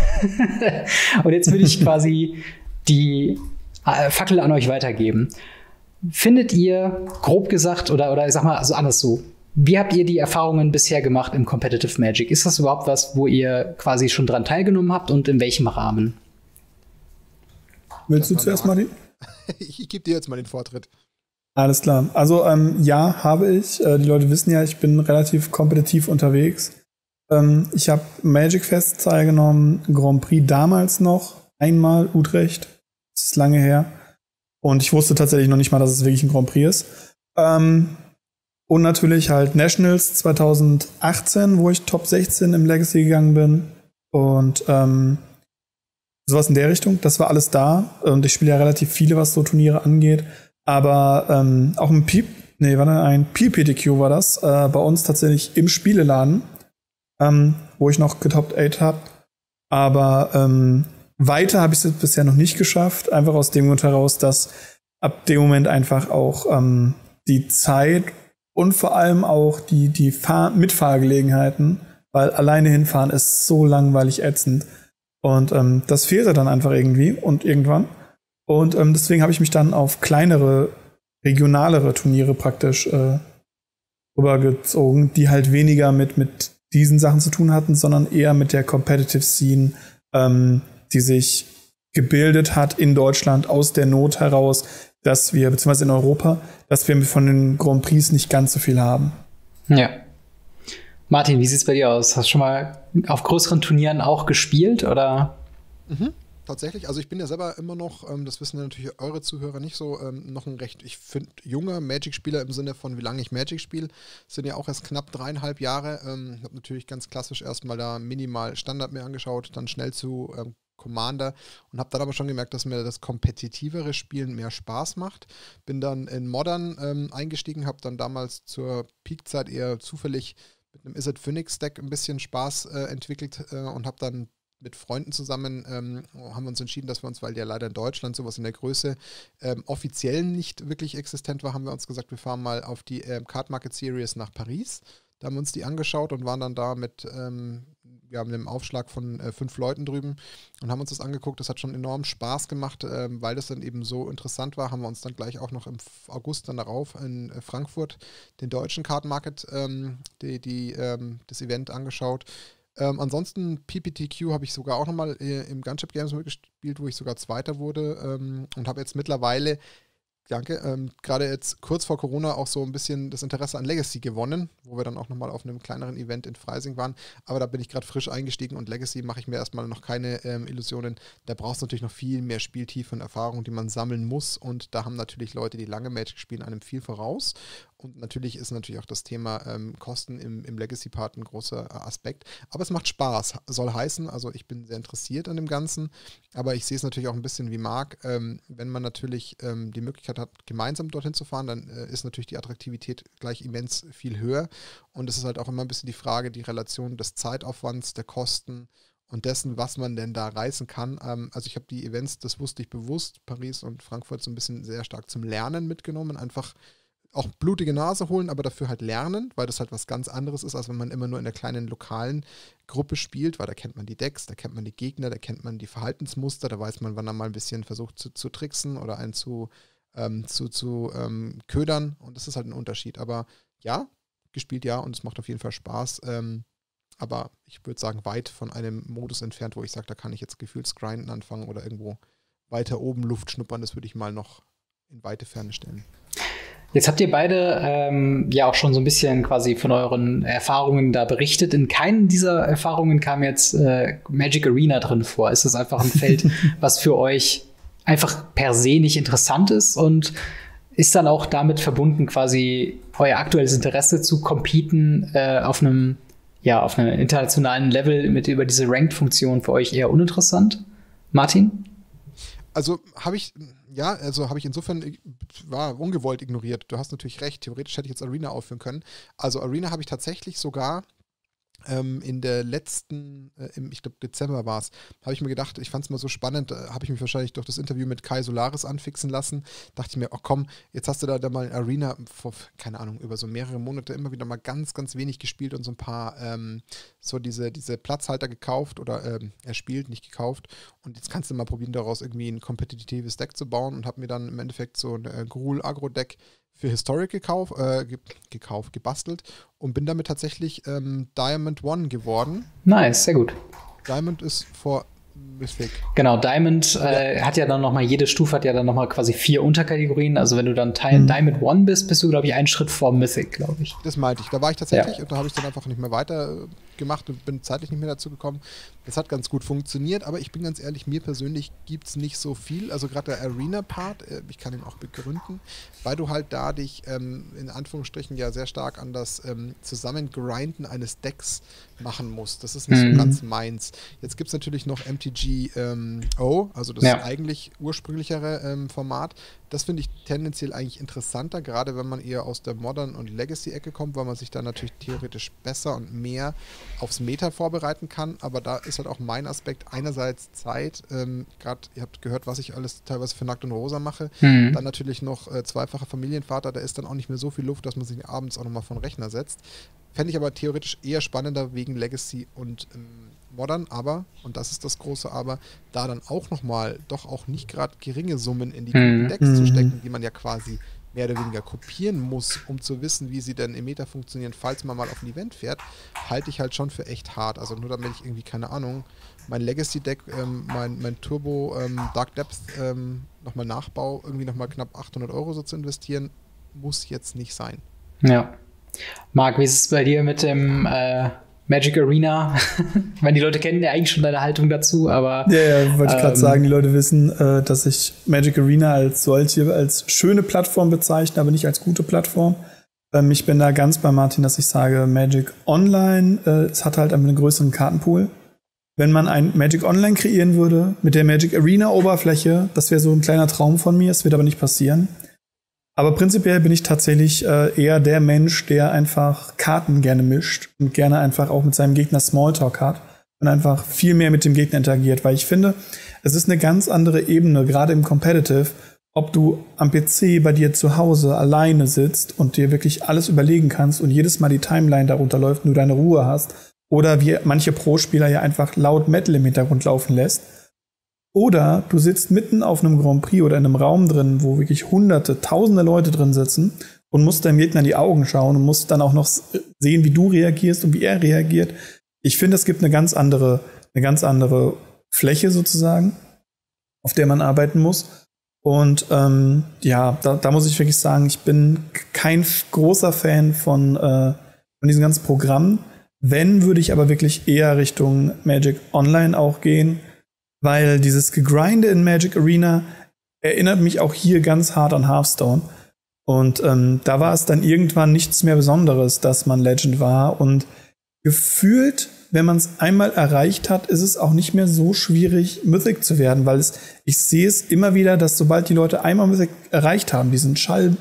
Und jetzt will ich quasi die äh, Fackel an euch weitergeben. Findet ihr, grob gesagt, oder, oder ich sag mal, also anders so, wie habt ihr die Erfahrungen bisher gemacht im Competitive Magic? Ist das überhaupt was, wo ihr quasi schon dran teilgenommen habt, und in welchem Rahmen? Willst du zuerst, Martin? Ich, ich gebe dir jetzt mal den Vortritt. Alles klar. Also ähm, ja, habe ich. Äh, die Leute wissen ja, ich bin relativ kompetitiv unterwegs. Ähm, ich habe Magic Fest teilgenommen, Grand Prix damals noch, einmal Utrecht. Das ist lange her. Und ich wusste tatsächlich noch nicht mal, dass es wirklich ein Grand Prix ist. Ähm, und natürlich halt Nationals zwanzig achtzehn, wo ich Top sechzehn im Legacy gegangen bin. Und ähm, sowas in der Richtung. Das war alles da. Und ich spiele ja relativ viele, was so Turniere angeht. Aber ähm, auch ein P, nee, war ein P P T Q war das, äh, bei uns tatsächlich im Spieleladen, ähm, wo ich noch getoppt acht habe. Aber ähm, weiter habe ich es bisher noch nicht geschafft, einfach aus dem Grund heraus, dass ab dem Moment einfach auch ähm, die Zeit und vor allem auch die, die Fahr- Mitfahrgelegenheiten, weil alleine hinfahren ist so langweilig ätzend. Und ähm, das fehlte dann einfach irgendwie und irgendwann. Und ähm, deswegen habe ich mich dann auf kleinere, regionalere Turniere praktisch äh, rübergezogen, die halt weniger mit, mit diesen Sachen zu tun hatten, sondern eher mit der Competitive Scene, ähm, die sich gebildet hat in Deutschland aus der Not heraus, dass wir, beziehungsweise in Europa, dass wir von den Grand Prix nicht ganz so viel haben. Ja. Martin, wie sieht's bei dir aus? Hast du schon mal auf größeren Turnieren auch gespielt, oder? Mhm. Tatsächlich, also ich bin ja selber immer noch, ähm, das wissen ja natürlich eure Zuhörer nicht so, ähm, noch ein recht, ich finde, junger Magic-Spieler im Sinne von, wie lange ich Magic spiele, sind ja auch erst knapp dreieinhalb Jahre. Ähm, habe natürlich ganz klassisch erstmal da minimal Standard mir angeschaut, dann schnell zu ähm, Commander und habe dann aber schon gemerkt, dass mir das kompetitivere Spielen mehr Spaß macht. Bin dann in Modern ähm, eingestiegen, habe dann damals zur Peak-Zeit eher zufällig mit einem Izzet Phoenix Deck ein bisschen Spaß äh, entwickelt äh, und habe dann mit Freunden zusammen ähm, haben wir uns entschieden, dass wir uns, weil ja leider in Deutschland sowas in der Größe ähm, offiziell nicht wirklich existent war, haben wir uns gesagt, wir fahren mal auf die ähm, Card Market Series nach Paris. Da haben wir uns die angeschaut und waren dann da mit, ähm, wir haben einen Aufschlag von äh, fünf Leuten drüben und haben uns das angeguckt. Das hat schon enorm Spaß gemacht, ähm, weil das dann eben so interessant war, haben wir uns dann gleich auch noch im August dann darauf in äh, Frankfurt den deutschen Card Market, ähm, die, die, ähm, das Event angeschaut. Ähm, ansonsten P P T Q habe ich sogar auch nochmal äh, im Gunship Games mitgespielt, wo ich sogar Zweiter wurde ähm, und habe jetzt mittlerweile, danke, ähm, gerade jetzt kurz vor Corona auch so ein bisschen das Interesse an Legacy gewonnen, wo wir dann auch nochmal auf einem kleineren Event in Freising waren, aber da bin ich gerade frisch eingestiegen und Legacy mache ich mir erstmal noch keine ähm, Illusionen. Da brauchst du natürlich noch viel mehr Spieltiefe und Erfahrung, die man sammeln muss und da haben natürlich Leute, die lange Magic spielen, einem viel voraus. Und natürlich ist natürlich auch das Thema ähm, Kosten im, im Legacy-Part ein großer äh, Aspekt. Aber es macht Spaß, soll heißen. Also ich bin sehr interessiert an dem Ganzen. Aber ich sehe es natürlich auch ein bisschen wie Marc. Ähm, wenn man natürlich ähm, die Möglichkeit hat, gemeinsam dorthin zu fahren, dann äh, ist natürlich die Attraktivität gleich immens viel höher. Und es ist halt auch immer ein bisschen die Frage, die Relation des Zeitaufwands, der Kosten und dessen, was man denn da reißen kann. Ähm, also ich habe die Events, das wusste ich bewusst, Paris und Frankfurt so ein bisschen sehr stark zum Lernen mitgenommen. Einfach auch blutige Nase holen, aber dafür halt lernen, weil das halt was ganz anderes ist, als wenn man immer nur in der kleinen lokalen Gruppe spielt, weil da kennt man die Decks, da kennt man die Gegner, da kennt man die Verhaltensmuster, da weiß man, wann er mal ein bisschen versucht zu, zu tricksen oder einen zu, ähm, zu, zu ähm, ködern und das ist halt ein Unterschied. Aber ja, gespielt ja und es macht auf jeden Fall Spaß, ähm, aber ich würde sagen, weit von einem Modus entfernt, wo ich sage, da kann ich jetzt Gefühlsgrinden anfangen oder irgendwo weiter oben Luft schnuppern, das würde ich mal noch in weite Ferne stellen. Jetzt habt ihr beide ähm, ja auch schon so ein bisschen quasi von euren Erfahrungen da berichtet. In keinen dieser Erfahrungen kam jetzt äh, Magic Arena drin vor. Ist das einfach ein Feld, was für euch einfach per se nicht interessant ist und ist dann auch damit verbunden, quasi euer aktuelles Interesse zu competen äh, auf einem ja auf einem internationalen Level mit über diese Ranked-Funktion für euch eher uninteressant? Martin? Also habe ich, ja, also habe ich insofern, war ungewollt ignoriert. Du hast natürlich recht, theoretisch hätte ich jetzt Arena aufführen können. Also Arena habe ich tatsächlich sogar ähm, in der letzten, äh, im, ich glaube Dezember war es, habe ich mir gedacht, ich fand es mal so spannend, äh, habe ich mich wahrscheinlich durch das Interview mit Kai Solaris anfixen lassen, dachte ich mir, oh komm, jetzt hast du da, da mal Arena vor, keine Ahnung, über so mehrere Monate immer wieder mal ganz, ganz wenig gespielt und so ein paar, ähm, so diese, diese Platzhalter gekauft oder ähm, erspielt, nicht gekauft und jetzt kannst du mal probieren, daraus irgendwie ein kompetitives Deck zu bauen und habe mir dann im Endeffekt so ein äh, Gruul-Agro-Deck für Historic gekauf, äh, ge- gekauft, gebastelt und bin damit tatsächlich ähm, Diamond One geworden. Nice, sehr gut. Diamond ist vor Mythic. Genau, Diamond äh, hat ja dann noch mal, jede Stufe hat ja dann noch mal quasi vier Unterkategorien. Also wenn du dann Teil mhm. Diamond One bist, bist du, glaube ich, einen Schritt vor Mythic, glaube ich. Das meinte ich. Da war ich tatsächlich ja. und da habe ich dann einfach nicht mehr weiter gemacht und bin zeitlich nicht mehr dazu gekommen. Das hat ganz gut funktioniert, aber ich bin ganz ehrlich, mir persönlich gibt es nicht so viel. Also gerade der Arena-Part, äh, ich kann ihn auch begründen, weil du halt da dich ähm, in Anführungsstrichen ja sehr stark an das ähm, Zusammengrinden eines Decks machen musst. Das ist nicht mhm. so ganz meins. Jetzt gibt es natürlich noch M T G ähm, O, also das ja. eigentlich ursprünglichere ähm, Format. Das finde ich tendenziell eigentlich interessanter, gerade wenn man eher aus der Modern- und Legacy-Ecke kommt, weil man sich da natürlich theoretisch besser und mehr aufs Meta vorbereiten kann. Aber da ist halt auch mein Aspekt einerseits Zeit. Ähm, gerade, ihr habt gehört, was ich alles teilweise für Nackt und Rosa mache. Mhm. Dann natürlich noch äh, zweifacher Familienvater. Da ist dann auch nicht mehr so viel Luft, dass man sich abends auch nochmal vor den Rechner setzt. Fände ich aber theoretisch eher spannender wegen Legacy und ähm, Modern, aber, und das ist das große Aber, da dann auch nochmal doch auch nicht gerade geringe Summen in die mhm. Decks zu stecken, die man ja quasi mehr oder weniger kopieren muss, um zu wissen, wie sie denn im Meta funktionieren, falls man mal auf ein Event fährt, halte ich halt schon für echt hart. Also nur damit ich irgendwie, keine Ahnung, mein Legacy-Deck, ähm, mein, mein Turbo ähm, Dark Depth ähm, nochmal Nachbau, irgendwie nochmal knapp achthundert Euro so zu investieren, muss jetzt nicht sein. Ja. Marc, wie ist es bei dir mit dem äh, Magic Arena? Ich meine, die Leute kennen ja eigentlich schon deine Haltung dazu, aber ja, ja, wollte ich gerade ähm, sagen, die Leute wissen, äh, dass ich Magic Arena als solche, als schöne Plattform bezeichne, aber nicht als gute Plattform. Ähm, ich bin da ganz bei Martin, dass ich sage, Magic Online, äh, es hat halt einen größeren Kartenpool. Wenn man ein Magic Online kreieren würde, mit der Magic Arena Oberfläche, das wäre so ein kleiner Traum von mir, es wird aber nicht passieren. Aber prinzipiell bin ich tatsächlich äh, eher der Mensch, der einfach Karten gerne mischt und gerne einfach auch mit seinem Gegner Smalltalk hat und einfach viel mehr mit dem Gegner interagiert, weil ich finde, es ist eine ganz andere Ebene, gerade im Competitive, ob du am P C bei dir zu Hause alleine sitzt und dir wirklich alles überlegen kannst und jedes Mal die Timeline darunter läuft und du deine Ruhe hast, oder wie manche Pro-Spieler ja einfach laut Metal im Hintergrund laufen lässt. Oder du sitzt mitten auf einem Grand Prix oder in einem Raum drin, wo wirklich hunderte, tausende Leute drin sitzen und musst deinem Gegner in die Augen schauen und musst dann auch noch sehen, wie du reagierst und wie er reagiert. Ich finde, es gibt eine ganz andere, eine ganz andere Fläche sozusagen, auf der man arbeiten muss. Und ähm, ja, da, da muss ich wirklich sagen, ich bin kein großer Fan von, äh, von diesen ganzen Programmen. Wenn, würde ich aber wirklich eher Richtung Magic Online auch gehen, weil dieses Gegrinde in Magic Arena erinnert mich auch hier ganz hart an Hearthstone. Und ähm, da war es dann irgendwann nichts mehr Besonderes, dass man Legend war. Und gefühlt, wenn man es einmal erreicht hat, ist es auch nicht mehr so schwierig, Mythic zu werden. Weil es, ich sehe es immer wieder, dass sobald die Leute einmal Mythic erreicht haben, diesen Schall,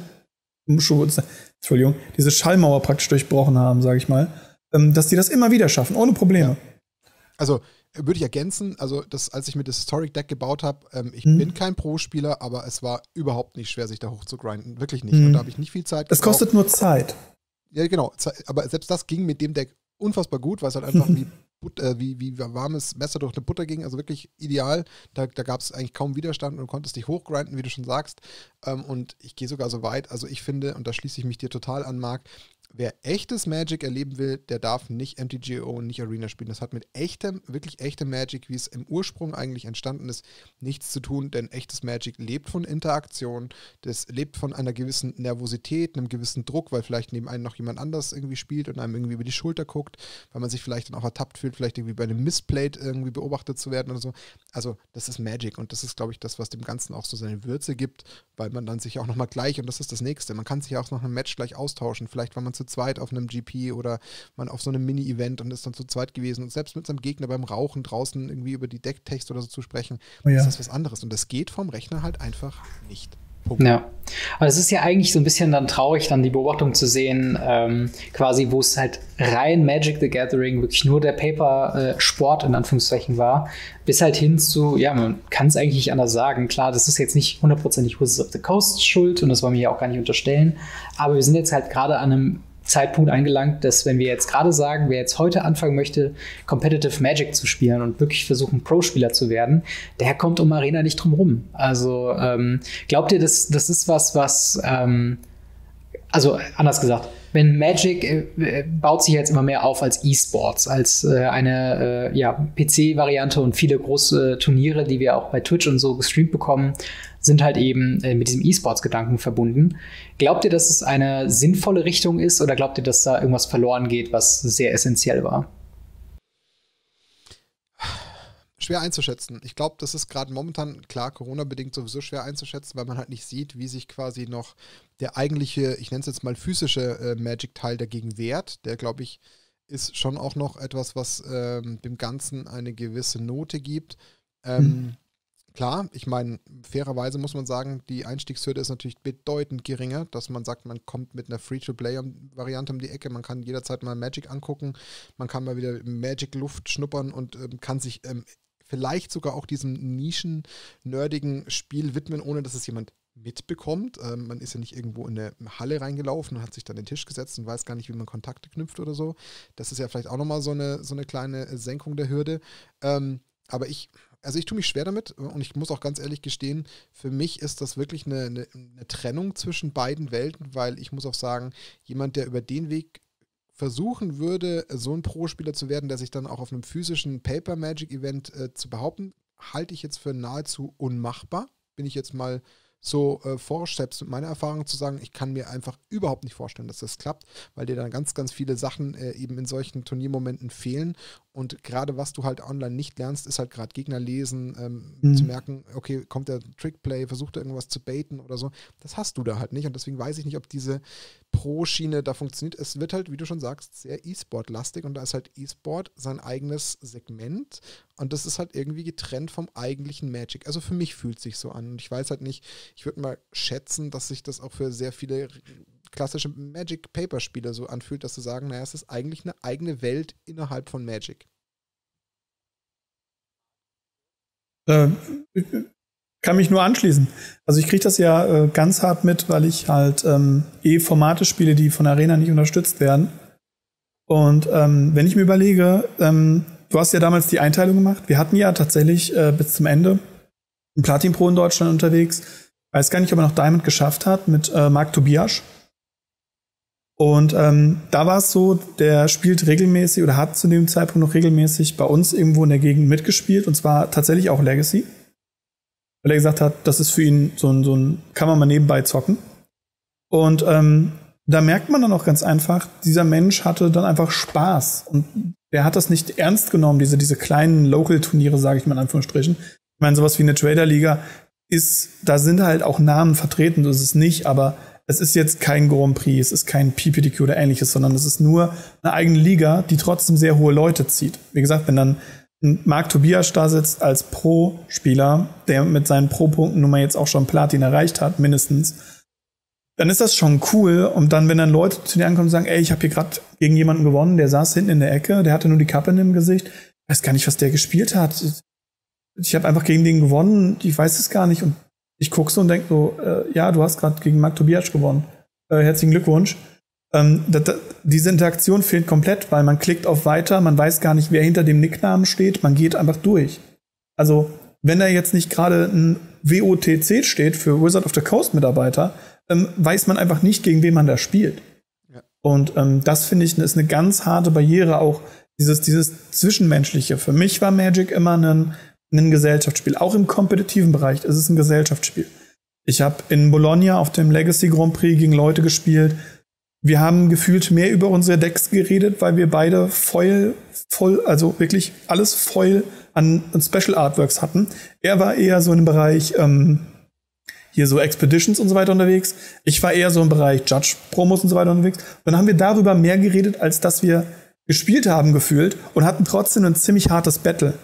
Entschuldigung, diese Schallmauer praktisch durchbrochen haben, sage ich mal, ähm, dass die das immer wieder schaffen, ohne Probleme. Ja. Also würde ich ergänzen, also das, als ich mir das Historic Deck gebaut habe, ähm, ich hm. bin kein Pro-Spieler, aber es war überhaupt nicht schwer, sich da hoch zu grinden. Wirklich nicht. Hm. Und da habe ich nicht viel Zeit gebraucht. Es kostet nur Zeit. Ja, genau. Aber selbst das ging mit dem Deck unfassbar gut, weil es halt einfach wie, But- äh, wie, wie warmes Messer durch eine Butter ging. Also wirklich ideal. Da, da gab es eigentlich kaum Widerstand und du konntest dich hochgrinden, wie du schon sagst. Ähm, und ich gehe sogar so weit, also ich finde, und da schließe ich mich dir total an, Marc, wer echtes Magic erleben will, der darf nicht M T G O und nicht Arena spielen. Das hat mit echtem, wirklich echtem Magic, wie es im Ursprung eigentlich entstanden ist, nichts zu tun, denn echtes Magic lebt von Interaktion, das lebt von einer gewissen Nervosität, einem gewissen Druck, weil vielleicht neben einem noch jemand anders irgendwie spielt und einem irgendwie über die Schulter guckt, weil man sich vielleicht dann auch ertappt fühlt, vielleicht irgendwie bei einem Missplayed irgendwie beobachtet zu werden oder so. Also das ist Magic und das ist, glaube ich, das, was dem Ganzen auch so seine Würze gibt, weil man dann sich auch nochmal gleich, und das ist das Nächste, man kann sich ja auch noch ein Match gleich austauschen, vielleicht war man zu zweit auf einem G P oder man auf so einem Mini-Event und ist dann zu zweit gewesen und selbst mit seinem Gegner beim Rauchen draußen irgendwie über die Decktext oder so zu sprechen, oh ja. ist das was anderes und das geht vom Rechner halt einfach nicht. Punkt. Ja, aber es ist ja eigentlich so ein bisschen dann traurig, dann die Beobachtung zu sehen, ähm, quasi, wo es halt rein Magic the Gathering wirklich nur der Paper-Sport äh, in Anführungszeichen war, bis halt hin zu, ja, man kann es eigentlich nicht anders sagen. Klar, das ist jetzt nicht hundertprozentig Wizards of the Coast schuld und das wollen wir ja auch gar nicht unterstellen, aber wir sind jetzt halt gerade an einem Zeitpunkt angelangt, dass wenn wir jetzt gerade sagen, wer jetzt heute anfangen möchte, Competitive Magic zu spielen und wirklich versuchen, Pro-Spieler zu werden, der kommt um Arena nicht drum rum. Also ähm, glaubt ihr, das, das ist was, was ähm, also anders gesagt, wenn Magic äh, baut sich jetzt immer mehr auf als E-Sports, als äh, eine äh, ja, P C-Variante und viele große Turniere, die wir auch bei Twitch und so gestreamt bekommen, sind halt eben äh, mit diesem E-Sports-Gedanken verbunden. Glaubt ihr, dass es eine sinnvolle Richtung ist oder glaubt ihr, dass da irgendwas verloren geht, was sehr essentiell war? Schwer einzuschätzen. Ich glaube, das ist gerade momentan, klar, Corona-bedingt sowieso schwer einzuschätzen, weil man halt nicht sieht, wie sich quasi noch der eigentliche, ich nenne es jetzt mal physische äh, Magic-Teil dagegen wehrt. Der, glaube ich, ist schon auch noch etwas, was ähm, dem Ganzen eine gewisse Note gibt. Ähm, hm. Klar, ich meine, fairerweise muss man sagen, die Einstiegshürde ist natürlich bedeutend geringer, dass man sagt, man kommt mit einer Free-to-Play-Variante um die Ecke, man kann jederzeit mal Magic angucken, man kann mal wieder Magic-Luft schnuppern und ähm, kann sich ähm, vielleicht sogar auch diesem nischen-nerdigen Spiel widmen, ohne dass es jemand mitbekommt. Ähm, man ist ja nicht irgendwo in eine Halle reingelaufen und hat sich dann den Tisch gesetzt und weiß gar nicht, wie man Kontakte knüpft oder so. Das ist ja vielleicht auch nochmal so eine, so eine kleine Senkung der Hürde. Ähm, aber ich also ich tue mich schwer damit und ich muss auch ganz ehrlich gestehen, für mich ist das wirklich eine, eine, eine Trennung zwischen beiden Welten, weil ich muss auch sagen, jemand, der über den Weg versuchen würde, so ein Pro-Spieler zu werden, der sich dann auch auf einem physischen Paper-Magic-Event äh, zu behaupten, halte ich jetzt für nahezu unmachbar. Bin ich jetzt mal so äh, forsch, selbst mit meiner Erfahrung zu sagen, ich kann mir einfach überhaupt nicht vorstellen, dass das klappt, weil dir dann ganz, ganz viele Sachen äh, eben in solchen Turniermomenten fehlen und gerade was du halt online nicht lernst, ist halt gerade Gegner lesen, ähm, mhm. zu merken, okay, kommt der Trickplay, versucht er irgendwas zu baiten oder so, das hast du da halt nicht und deswegen weiß ich nicht, ob diese Pro-Schiene da funktioniert. Es wird halt, wie du schon sagst, sehr E-Sport-lastig und da ist halt E-Sport sein eigenes Segment und das ist halt irgendwie getrennt vom eigentlichen Magic. Also für mich fühlt es sich so an und ich weiß halt nicht, ich würde mal schätzen, dass sich das auch für sehr viele klassische Magic-Paper-Spiele so anfühlt, dass sie sagen, naja, es ist eigentlich eine eigene Welt innerhalb von Magic. Äh, kann mich nur anschließen. Also ich kriege das ja äh, ganz hart mit, weil ich halt ähm, eh Formate spiele, die von Arena nicht unterstützt werden. Und ähm, wenn ich mir überlege, ähm, du hast ja damals die Einteilung gemacht. Wir hatten ja tatsächlich äh, bis zum Ende ein Platin Pro in Deutschland unterwegs. Weiß gar nicht, ob er noch Diamond geschafft hat mit äh, Marc Tobias. Und ähm, da war es so, der spielt regelmäßig oder hat zu dem Zeitpunkt noch regelmäßig bei uns irgendwo in der Gegend mitgespielt und zwar tatsächlich auch Legacy. Weil er gesagt hat, das ist für ihn so ein, so ein kann man mal nebenbei zocken. Und ähm, da merkt man dann auch ganz einfach, dieser Mensch hatte dann einfach Spaß und der hat das nicht ernst genommen, diese, diese kleinen Local-Turniere, sage ich mal in Anführungsstrichen. Ich meine, sowas wie eine Trader-Liga ist, da sind halt auch Namen vertreten, so ist es nicht, aber es ist jetzt kein Grand Prix, es ist kein P P T Q oder ähnliches, sondern es ist nur eine eigene Liga, die trotzdem sehr hohe Leute zieht. Wie gesagt, wenn dann ein Marc Tobias da sitzt als Pro-Spieler, der mit seinen Pro-Punkten nun mal jetzt auch schon Platin erreicht hat, mindestens, dann ist das schon cool. Und dann, wenn dann Leute zu dir ankommen und sagen, ey, ich habe hier gerade gegen jemanden gewonnen, der saß hinten in der Ecke, der hatte nur die Kappe in dem Gesicht, ich weiß gar nicht, was der gespielt hat. Ich habe einfach gegen den gewonnen, ich weiß es gar nicht. Und ich gucke so und denke so, äh, ja, du hast gerade gegen Marc Tobias gewonnen. Äh, herzlichen Glückwunsch. Ähm, da, da, diese Interaktion fehlt komplett, weil man klickt auf Weiter, man weiß gar nicht, wer hinter dem Nicknamen steht, man geht einfach durch. Also, wenn da jetzt nicht gerade ein W O T C steht für Wizard of the Coast Mitarbeiter, ähm, weiß man einfach nicht, gegen wen man da spielt. Ja. Und ähm, das, finde ich, ist eine ganz harte Barriere, auch dieses, dieses Zwischenmenschliche. Für mich war Magic immer ein ein Gesellschaftsspiel. Auch im kompetitiven Bereich ist es ein Gesellschaftsspiel. Ich habe in Bologna auf dem Legacy Grand Prix gegen Leute gespielt. Wir haben gefühlt mehr über unsere Decks geredet, weil wir beide voll, voll, also wirklich alles voll an, an Special Artworks hatten. Er war eher so im Bereich ähm, hier so Expeditions und so weiter unterwegs. Ich war eher so im Bereich Judge-Promos und so weiter unterwegs. Und dann haben wir darüber mehr geredet, als dass wir gespielt haben gefühlt und hatten trotzdem ein ziemlich hartes Battle.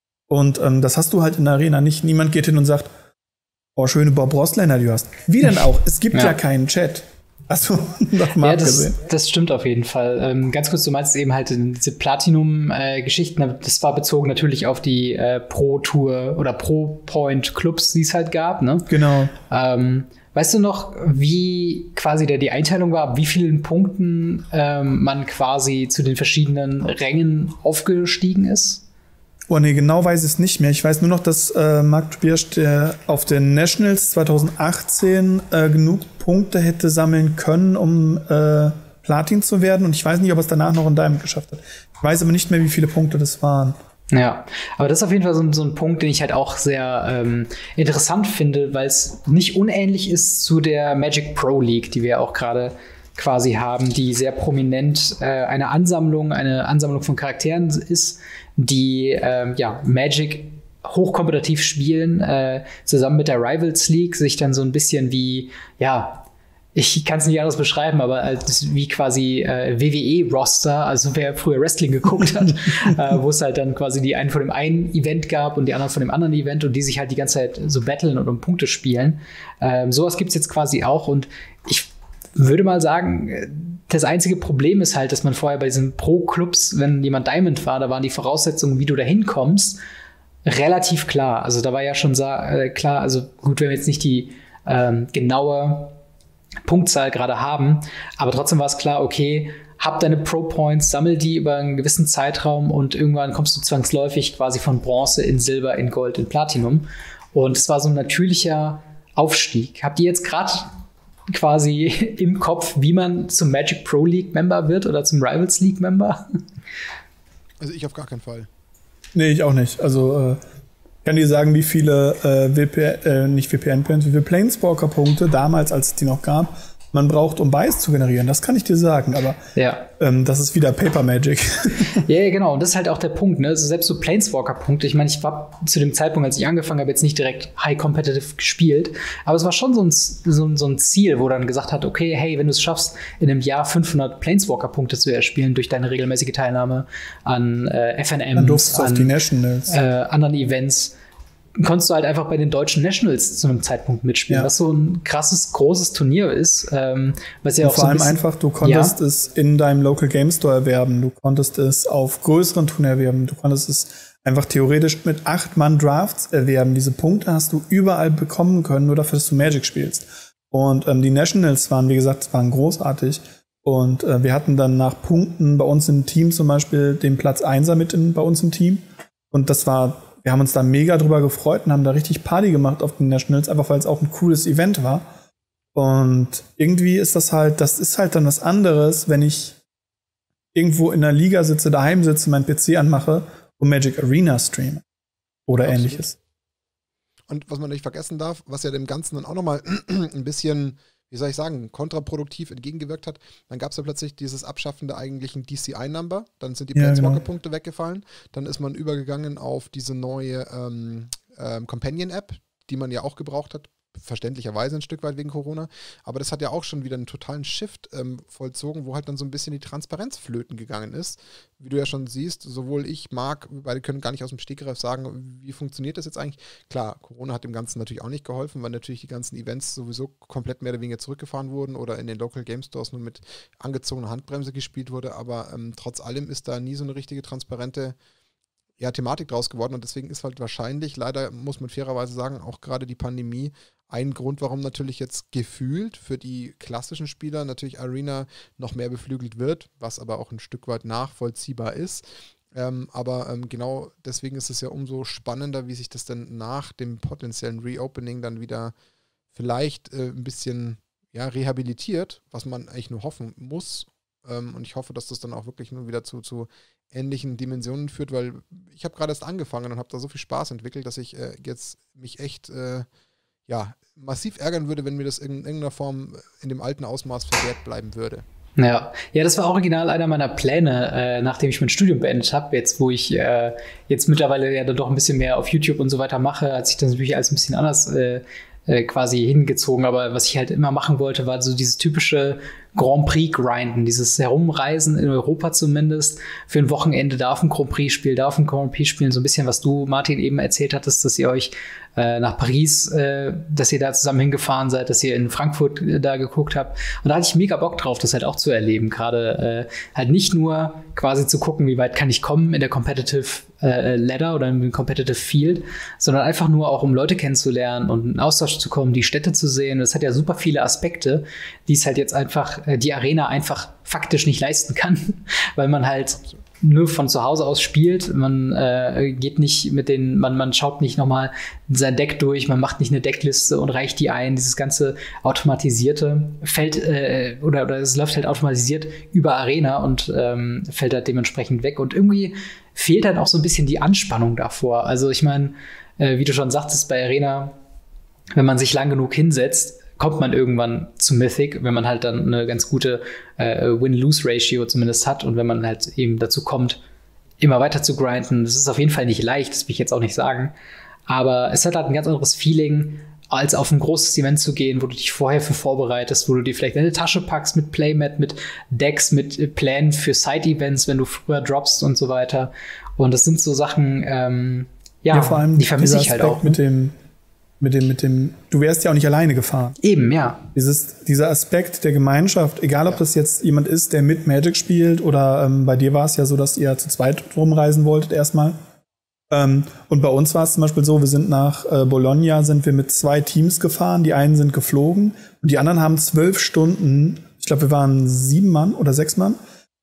Und ähm, das hast du halt in der Arena nicht. Niemand geht hin und sagt, oh, schöne Bob Ross-Liner, die du hast. Wie denn auch? Es gibt ja, ja keinen Chat. Hast du noch mal ja, das, das stimmt auf jeden Fall. Ähm, ganz kurz, du meinst eben halt diese Platinum-Geschichten, äh, das war bezogen natürlich auf die äh, Pro-Tour oder Pro-Point-Clubs, die es halt gab, ne? Genau. Ähm, weißt du noch, wie quasi der die Einteilung war, wie vielen Punkten ähm, man quasi zu den verschiedenen Rängen aufgestiegen ist? Oh nee, genau weiß ich es nicht mehr. Ich weiß nur noch, dass äh, Marc Tobias der auf den Nationals zwanzig achtzehn äh, genug Punkte hätte sammeln können, um äh, Platin zu werden. Und ich weiß nicht, ob er es danach noch in Diamond geschafft hat. Ich weiß aber nicht mehr, wie viele Punkte das waren. Ja, aber das ist auf jeden Fall so, so ein Punkt, den ich halt auch sehr ähm, interessant finde, weil es nicht unähnlich ist zu der Magic Pro League, die wir auch gerade quasi haben, die sehr prominent äh, eine Ansammlung, eine Ansammlung von Charakteren ist, die ähm, ja Magic hochkompetitiv spielen, äh, zusammen mit der Rivals League, sich dann so ein bisschen wie, ja, ich kann es nicht anders beschreiben, aber als wie quasi äh, W W E-Roster, also wer früher Wrestling geguckt hat, äh, wo es halt dann quasi die einen von dem einen Event gab und die anderen von dem anderen Event und die sich halt die ganze Zeit so battlen und um Punkte spielen. Ähm, sowas gibt's jetzt quasi auch und ich würde mal sagen, das einzige Problem ist halt, dass man vorher bei diesen Pro-Clubs, wenn jemand Diamond war, da waren die Voraussetzungen, wie du da hinkommst, relativ klar. Also da war ja schon äh, klar, also gut, wenn wir jetzt nicht die ähm, genaue Punktzahl gerade haben, aber trotzdem war es klar, okay, hab deine Pro-Points, sammel die über einen gewissen Zeitraum und irgendwann kommst du zwangsläufig quasi von Bronze in Silber, in Gold, in Platinum. Und es war so ein natürlicher Aufstieg. Habt ihr jetzt gerade quasi im Kopf, wie man zum Magic Pro League Member wird oder zum Rivals League Member? Also ich auf gar keinen Fall. Nee, ich auch nicht. Also äh, kann dir sagen, wie viele äh, W P, äh, nicht V P N-Points, wie viele Planeswalker-Punkte damals, als es die noch gab, man braucht, um Bias zu generieren. Das kann ich dir sagen, aber ja. ähm, das ist wieder Paper Magic. Ja, ja, genau. Und das ist halt auch der Punkt, ne? Also selbst so Planeswalker-Punkte. Ich meine, ich war zu dem Zeitpunkt, als ich angefangen habe, jetzt nicht direkt High Competitive gespielt, aber es war schon so ein, so, so ein Ziel, wo dann gesagt hat, okay, hey, wenn du es schaffst, in einem Jahr fünfhundert Planeswalker-Punkte zu erspielen durch deine regelmäßige Teilnahme an äh, F N Ms, an die Nationals. Äh, anderen Events, konntest du halt einfach bei den deutschen Nationals zu einem Zeitpunkt mitspielen, ja. Was so ein krasses, großes Turnier ist. Ähm, was ja und auch vor so allem einfach, du konntest ja. es in deinem Local Game Store erwerben, du konntest es auf größeren Turnieren erwerben, du konntest es einfach theoretisch mit acht Mann Drafts erwerben. Diese Punkte hast du überall bekommen können, nur dafür, dass du Magic spielst. Und ähm, die Nationals waren, wie gesagt, waren großartig. Und äh, wir hatten dann nach Punkten bei uns im Team zum Beispiel den Platz Einser mit in, bei uns im Team. Und das war Wir haben uns da mega drüber gefreut und haben da richtig Party gemacht auf den Nationals, einfach weil es auch ein cooles Event war. Und irgendwie ist das halt, das ist halt dann was anderes, wenn ich irgendwo in einer Liga sitze, daheim sitze, meinen P C anmache und Magic Arena streame. Oder Absolut. Ähnliches. Und was man nicht vergessen darf, was ja dem Ganzen dann auch nochmal ein bisschen, wie soll ich sagen, kontraproduktiv entgegengewirkt hat, dann gab es ja plötzlich dieses Abschaffen der eigentlichen D C I-Number, dann sind die ja, Planeswalker-Punkte genau. weggefallen, dann ist man übergegangen auf diese neue ähm, ähm, Companion-App, die man ja auch gebraucht hat, verständlicherweise ein Stück weit wegen Corona, aber das hat ja auch schon wieder einen totalen Shift ähm, vollzogen, wo halt dann so ein bisschen die Transparenz flöten gegangen ist. Wie du ja schon siehst, sowohl ich, Marc, wir beide können gar nicht aus dem Stegreif sagen, wie funktioniert das jetzt eigentlich. Klar, Corona hat dem Ganzen natürlich auch nicht geholfen, weil natürlich die ganzen Events sowieso komplett mehr oder weniger zurückgefahren wurden oder in den Local Game Stores nur mit angezogener Handbremse gespielt wurde, aber ähm, trotz allem ist da nie so eine richtige transparente ja, Thematik draus geworden und deswegen ist halt wahrscheinlich, leider muss man fairerweise sagen, auch gerade die Pandemie ein Grund, warum natürlich jetzt gefühlt für die klassischen Spieler natürlich Arena noch mehr beflügelt wird, was aber auch ein Stück weit nachvollziehbar ist. Ähm, aber ähm, genau deswegen ist es ja umso spannender, wie sich das dann nach dem potenziellen Reopening dann wieder vielleicht äh, ein bisschen ja, rehabilitiert, was man eigentlich nur hoffen muss. Ähm, und ich hoffe, dass das dann auch wirklich nur wieder zu, zu ähnlichen Dimensionen führt, weil ich habe gerade erst angefangen und habe da so viel Spaß entwickelt, dass ich äh, jetzt mich echt äh, ja, massiv ärgern würde, wenn mir das in irgendeiner Form in dem alten Ausmaß verwehrt bleiben würde. Ja, ja, das war original einer meiner Pläne, äh, nachdem ich mein Studium beendet habe, jetzt wo ich äh, jetzt mittlerweile ja dann doch ein bisschen mehr auf YouTube und so weiter mache, hat sich das natürlich alles ein bisschen anders äh, äh, quasi hingezogen, aber was ich halt immer machen wollte, war so dieses typische Grand Prix grinden, dieses Herumreisen in Europa zumindest, für ein Wochenende da auf ein Grand Prix spielen, da auf ein Grand Prix spielen, so ein bisschen, was du, Martin, eben erzählt hattest, dass ihr euch äh, nach Paris, äh, dass ihr da zusammen hingefahren seid, dass ihr in Frankfurt äh, da geguckt habt. Und da hatte ich mega Bock drauf, das halt auch zu erleben, gerade äh, halt nicht nur quasi zu gucken, wie weit kann ich kommen in der Competitive äh, Ladder oder im Competitive Field, sondern einfach nur auch, um Leute kennenzulernen und in Austausch zu kommen, die Städte zu sehen. Das hat ja super viele Aspekte, die es halt jetzt einfach die Arena einfach faktisch nicht leisten kann, weil man halt nur von zu Hause aus spielt. Man äh, geht nicht mit den, man, man schaut nicht nochmal sein Deck durch, man macht nicht eine Deckliste und reicht die ein. Dieses ganze automatisierte fällt äh, oder, oder es läuft halt automatisiert über Arena und ähm, fällt halt dementsprechend weg. Und irgendwie fehlt dann auch so ein bisschen die Anspannung davor. Also ich meine, äh, wie du schon sagtest, bei Arena, wenn man sich lang genug hinsetzt, kommt man irgendwann zu Mythic, wenn man halt dann eine ganz gute äh, Win-Lose-Ratio zumindest hat und wenn man halt eben dazu kommt, immer weiter zu grinden. Das ist auf jeden Fall nicht leicht, das will ich jetzt auch nicht sagen, aber es hat halt ein ganz anderes Feeling, als auf ein großes Event zu gehen, wo du dich vorher für vorbereitest, wo du dir vielleicht eine Tasche packst mit Playmat, mit Decks, mit Plänen für Side-Events, wenn du früher droppst und so weiter. Und das sind so Sachen, ähm, ja, ja, vor allem die vermisse ich halt auch. Mit dem Mit dem, mit dem, du wärst ja auch nicht alleine gefahren. Eben, ja. Dieses, dieser Aspekt der Gemeinschaft, egal ob das jetzt jemand ist, der mit Magic spielt oder ähm, bei dir war es ja so, dass ihr zu zweit rumreisen wolltet erstmal. Ähm, und bei uns war es zum Beispiel so, wir sind nach äh, Bologna, sind wir mit zwei Teams gefahren, die einen sind geflogen und die anderen haben zwölf Stunden, ich glaube wir waren sieben Mann oder sechs Mann,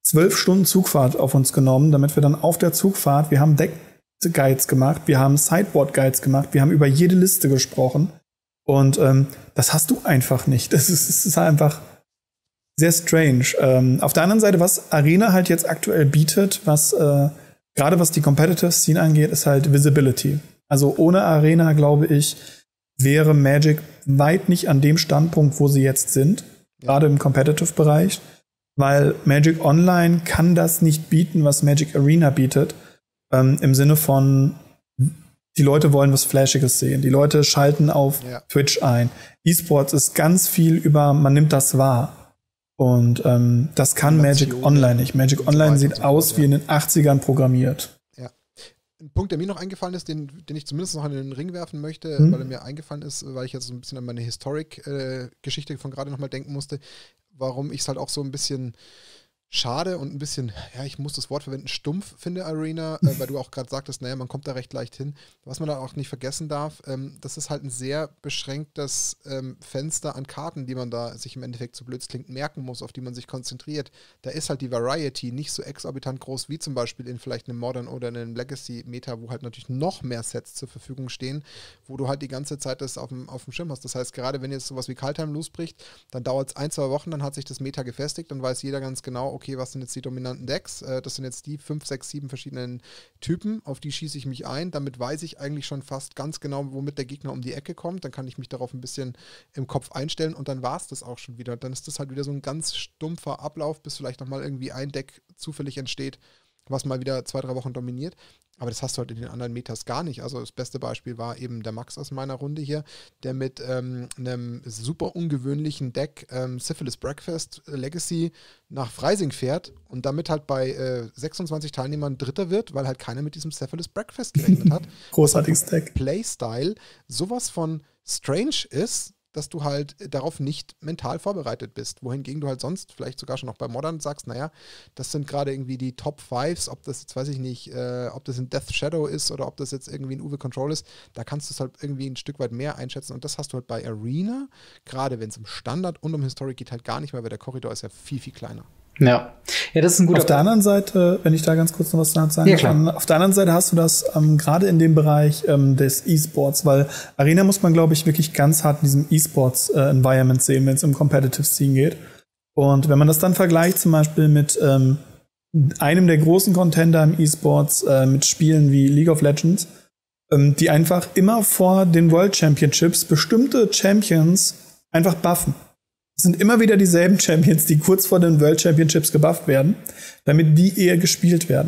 zwölf Stunden Zugfahrt auf uns genommen, damit wir dann auf der Zugfahrt, wir haben Deck-Guides gemacht, wir haben Sideboard-Guides gemacht, wir haben über jede Liste gesprochen. Und ähm, das hast du einfach nicht. Das ist, das ist einfach sehr strange. Ähm, auf der anderen Seite, was Arena halt jetzt aktuell bietet, was äh, gerade was die Competitive Scene angeht, ist halt Visibility. Also ohne Arena, glaube ich, wäre Magic weit nicht an dem Standpunkt, wo sie jetzt sind, ja. Gerade im Competitive-Bereich, weil Magic Online kann das nicht bieten, was Magic Arena bietet, ähm, im Sinne von die Leute wollen was Flashiges sehen. Die Leute schalten auf ja. Twitch ein. E-Sports ist ganz viel über, man nimmt das wahr. Und ähm, das kann Magic Online nicht. Magic Online sieht aus ja. wie in den achtzigern programmiert. Ja. Ein Punkt, der mir noch eingefallen ist, den, den ich zumindest noch in den Ring werfen möchte, hm. weil er mir eingefallen ist, weil ich jetzt so ein bisschen an meine Historic-Geschichte äh, von gerade nochmal denken musste, warum ich es halt auch so ein bisschen schade und ein bisschen, ja, ich muss das Wort verwenden, stumpf finde Arena, äh, weil du auch gerade sagtest, naja, man kommt da recht leicht hin. Was man da auch nicht vergessen darf, ähm, das ist halt ein sehr beschränktes ähm, Fenster an Karten, die man da sich im Endeffekt, so blöd es klingt, merken muss, auf die man sich konzentriert. Da ist halt die Variety nicht so exorbitant groß wie zum Beispiel in vielleicht einem Modern oder einem Legacy-Meta, wo halt natürlich noch mehr Sets zur Verfügung stehen, wo du halt die ganze Zeit das auf dem, auf dem Schirm hast. Das heißt, gerade wenn jetzt sowas wie Kaldheim losbricht, dann dauert es ein, zwei Wochen, dann hat sich das Meta gefestigt, dann weiß jeder ganz genau, okay, okay, was sind jetzt die dominanten Decks? Äh, das sind jetzt die fünf, sechs, sieben verschiedenen Typen, auf die schieße ich mich ein. Damit weiß ich eigentlich schon fast ganz genau, womit der Gegner um die Ecke kommt. Dann kann ich mich darauf ein bisschen im Kopf einstellen und dann war es das auch schon wieder. Dann ist das halt wieder so ein ganz stumpfer Ablauf, bis vielleicht nochmal irgendwie ein Deck zufällig entsteht, was mal wieder zwei, drei Wochen dominiert. Aber das hast du halt in den anderen Metas gar nicht. Also das beste Beispiel war eben der Max aus meiner Runde hier, der mit ähm, einem super ungewöhnlichen Deck ähm, Syphilis Breakfast Legacy nach Freising fährt und damit halt bei äh, sechsundzwanzig Teilnehmern Dritter wird, weil halt keiner mit diesem Syphilis Breakfast gerechnet hat. Großartiges Deck. Playstyle sowas von strange ist, dass du halt darauf nicht mental vorbereitet bist. Wohingegen du halt sonst vielleicht sogar schon noch bei Modern sagst, naja, das sind gerade irgendwie die Top Fives, ob das jetzt, weiß ich nicht, äh, ob das ein Death Shadow ist oder ob das jetzt irgendwie ein Uwe Control ist, da kannst du es halt irgendwie ein Stück weit mehr einschätzen und das hast du halt bei Arena, gerade wenn es um Standard und um Historic geht, halt gar nicht mehr, weil der Korridor ist ja viel, viel kleiner. Ja, ja, das ist ein guter Auf der anderen Seite, wenn ich da ganz kurz noch was sagen ja, kann, auf der anderen Seite hast du das ähm, gerade in dem Bereich ähm, des E-Sports, weil Arena muss man, glaube ich, wirklich ganz hart in diesem E-Sports-Environment äh, sehen, wenn es um Competitive Scene geht. Und wenn man das dann vergleicht zum Beispiel mit ähm, einem der großen Contender im E-Sports, äh, mit Spielen wie League of Legends, ähm, die einfach immer vor den World Championships bestimmte Champions einfach buffen. Es sind immer wieder dieselben Champions, die kurz vor den World Championships gebufft werden, damit die eher gespielt werden.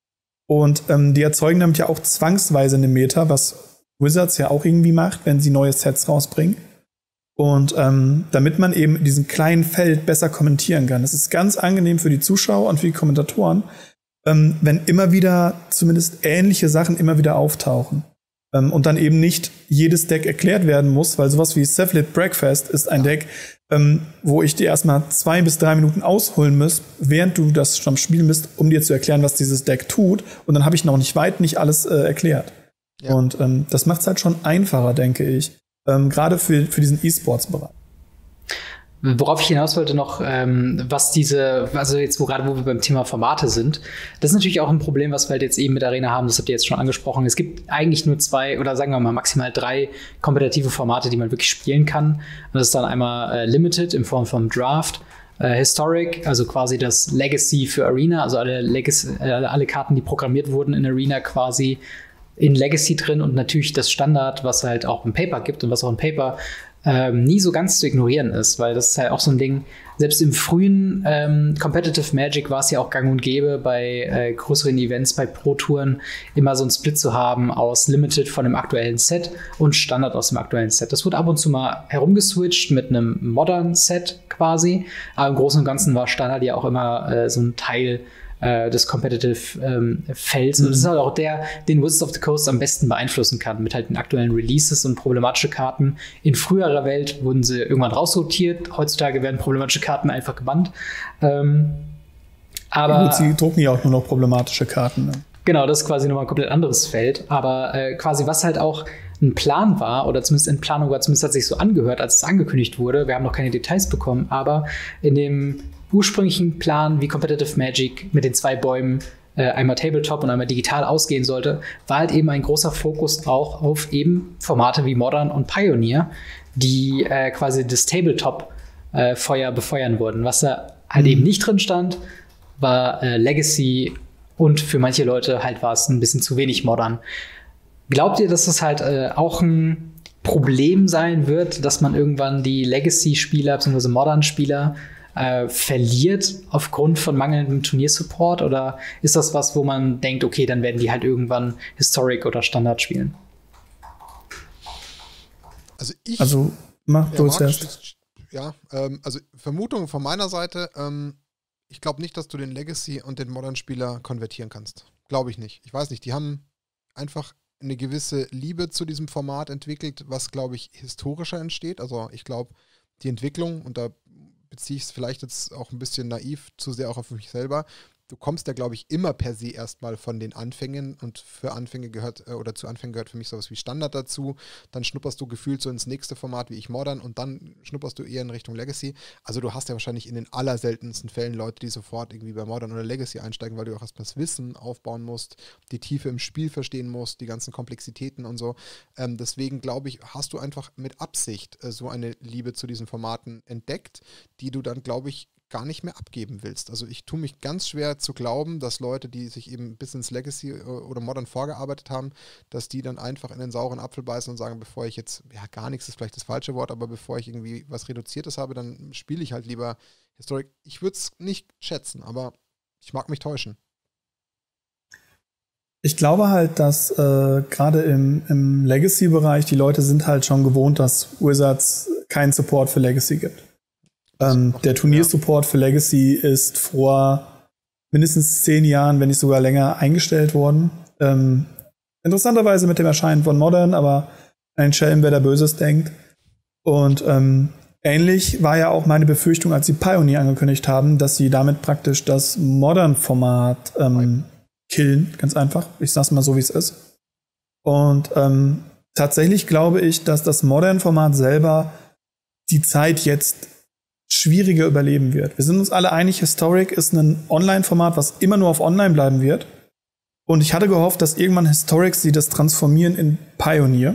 Und ähm, die erzeugen damit ja auch zwangsweise eine Meta, was Wizards ja auch irgendwie macht, wenn sie neue Sets rausbringen. Und ähm, damit man eben in diesem kleinen Feld besser kommentieren kann. Das ist ganz angenehm für die Zuschauer und für die Kommentatoren, ähm, wenn immer wieder zumindest ähnliche Sachen immer wieder auftauchen. Ähm, und dann eben nicht jedes Deck erklärt werden muss, weil sowas wie Syphilis Breakfast ist ein Deck, ähm, wo ich dir erstmal zwei bis drei Minuten ausholen muss, während du das schon spielen bist, um dir zu erklären, was dieses Deck tut. Und dann habe ich noch nicht weit nicht alles äh, erklärt. Ja. Und ähm, das macht es halt schon einfacher, denke ich. Ähm, gerade für, für diesen E-Sports-Bereich. Worauf ich hinaus wollte noch, ähm, was diese, also jetzt wo gerade wo wir beim Thema Formate sind, das ist natürlich auch ein Problem, was wir halt jetzt eben mit Arena haben, das habt ihr jetzt schon angesprochen. Es gibt eigentlich nur zwei oder sagen wir mal maximal drei kompetitive Formate, die man wirklich spielen kann. Und das ist dann einmal äh, Limited in Form von Draft, äh, Historic, also quasi das Legacy für Arena, also alle, Legacy, äh, alle Karten, die programmiert wurden in Arena quasi in Legacy drin und natürlich das Standard, was halt auch im Paper gibt und was auch im Paper Ähm, nie so ganz zu ignorieren ist, weil das ist halt auch so ein Ding, selbst im frühen ähm, Competitive Magic war es ja auch gang und gäbe, bei äh, größeren Events, bei Pro-Touren immer so einen Split zu haben aus Limited von dem aktuellen Set und Standard aus dem aktuellen Set. Das wurde ab und zu mal herumgeswitcht mit einem Modern Set quasi, aber im Großen und Ganzen war Standard ja auch immer äh, so ein Teil des Competitive ähm, Felds. Mhm. Und das ist halt auch der, den Wizards of the Coast am besten beeinflussen kann, mit halt den aktuellen Releases und problematische Karten. In früherer Welt wurden sie irgendwann raussortiert. Heutzutage werden problematische Karten einfach gebannt. Ähm, aber gut, sie drucken ja auch nur noch problematische Karten. Ne? Genau, das ist quasi nochmal ein komplett anderes Feld. Aber äh, quasi was halt auch ein Plan war, oder zumindest in Planung war, zumindest hat sich so angehört, als es angekündigt wurde. Wir haben noch keine Details bekommen, aber in dem ursprünglichen Plan, wie Competitive Magic mit den zwei Bäumen, äh, einmal Tabletop und einmal digital ausgehen sollte, war halt eben ein großer Fokus auch auf eben Formate wie Modern und Pioneer, die äh, quasi das Tabletop-Feuer äh, befeuern wurden. Was da halt mhm. eben nicht drin stand, war äh, Legacy und für manche Leute halt war es ein bisschen zu wenig Modern. Glaubt ihr, dass das halt äh, auch ein Problem sein wird, dass man irgendwann die Legacy-Spieler bzw. Modern-Spieler äh, verliert aufgrund von mangelndem Turniersupport? Oder ist das was, wo man denkt, okay, dann werden die halt irgendwann Historic oder Standard spielen? Also ich... Also, mach du es erst. Ja, ähm, also Vermutung von meiner Seite, ähm, ich glaube nicht, dass du den Legacy und den Modern-Spieler konvertieren kannst. Glaube ich nicht. Ich weiß nicht, die haben einfach eine gewisse Liebe zu diesem Format entwickelt, was, glaube ich, historischer entsteht. Also ich glaube, die Entwicklung, und da beziehe ich es vielleicht jetzt auch ein bisschen naiv, zu sehr auch auf mich selber, du kommst ja, glaube ich, immer per se erstmal von den Anfängen, und für Anfänge gehört, oder zu Anfängen gehört für mich sowas wie Standard dazu, dann schnupperst du gefühlt so ins nächste Format wie ich Modern und dann schnupperst du eher in Richtung Legacy. Also du hast ja wahrscheinlich in den allerseltensten Fällen Leute, die sofort irgendwie bei Modern oder Legacy einsteigen, weil du auch erstmal das Wissen aufbauen musst, die Tiefe im Spiel verstehen musst, die ganzen Komplexitäten und so. Ähm, deswegen glaube ich, hast du einfach mit Absicht äh, so eine Liebe zu diesen Formaten entdeckt, die du dann, glaube ich, gar nicht mehr abgeben willst. Also ich tue mich ganz schwer zu glauben, dass Leute, die sich eben bis ins Legacy oder Modern vorgearbeitet haben, dass die dann einfach in den sauren Apfel beißen und sagen, bevor ich jetzt, ja gar nichts ist vielleicht das falsche Wort, aber bevor ich irgendwie was Reduziertes habe, dann spiele ich halt lieber Historic. Ich würde es nicht schätzen, aber ich mag mich täuschen. Ich glaube halt, dass äh, gerade im, im Legacy-Bereich die Leute sind halt schon gewohnt, dass Wizards keinen Support für Legacy gibt. Ähm, der Turniersupport für Legacy ist vor mindestens zehn Jahren, wenn nicht sogar länger, eingestellt worden. Ähm, interessanterweise mit dem Erscheinen von Modern, aber ein Schelm, wer da Böses denkt. Und ähm, ähnlich war ja auch meine Befürchtung, als sie Pioneer angekündigt haben, dass sie damit praktisch das Modern-Format ähm, killen, ganz einfach. Ich sag's mal so, wie es ist. Und ähm, tatsächlich glaube ich, dass das Modern-Format selber die Zeit jetzt schwieriger überleben wird. Wir sind uns alle einig, Historic ist ein Online-Format, was immer nur auf Online bleiben wird. Und ich hatte gehofft, dass irgendwann Historic sie das transformieren in Pioneer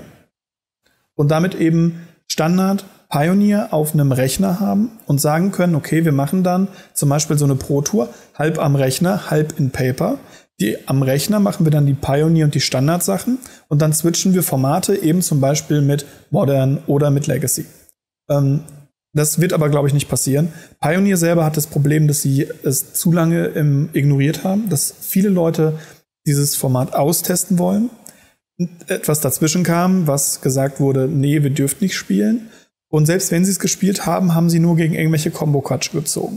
und damit eben Standard Pioneer auf einem Rechner haben und sagen können, okay, wir machen dann zum Beispiel so eine Pro-Tour, halb am Rechner, halb in Paper. Die, am Rechner machen wir dann die Pioneer und die Standard-Sachen und dann switchen wir Formate eben zum Beispiel mit Modern oder mit Legacy. Ähm, Das wird aber, glaube ich, nicht passieren. Pioneer selber hat das Problem, dass sie es zu lange ähm, ignoriert haben, dass viele Leute dieses Format austesten wollen. Etwas dazwischen kam, was gesagt wurde, nee, wir dürfen nicht spielen. Und selbst wenn sie es gespielt haben, haben sie nur gegen irgendwelche Combo-Quatsch gezogen.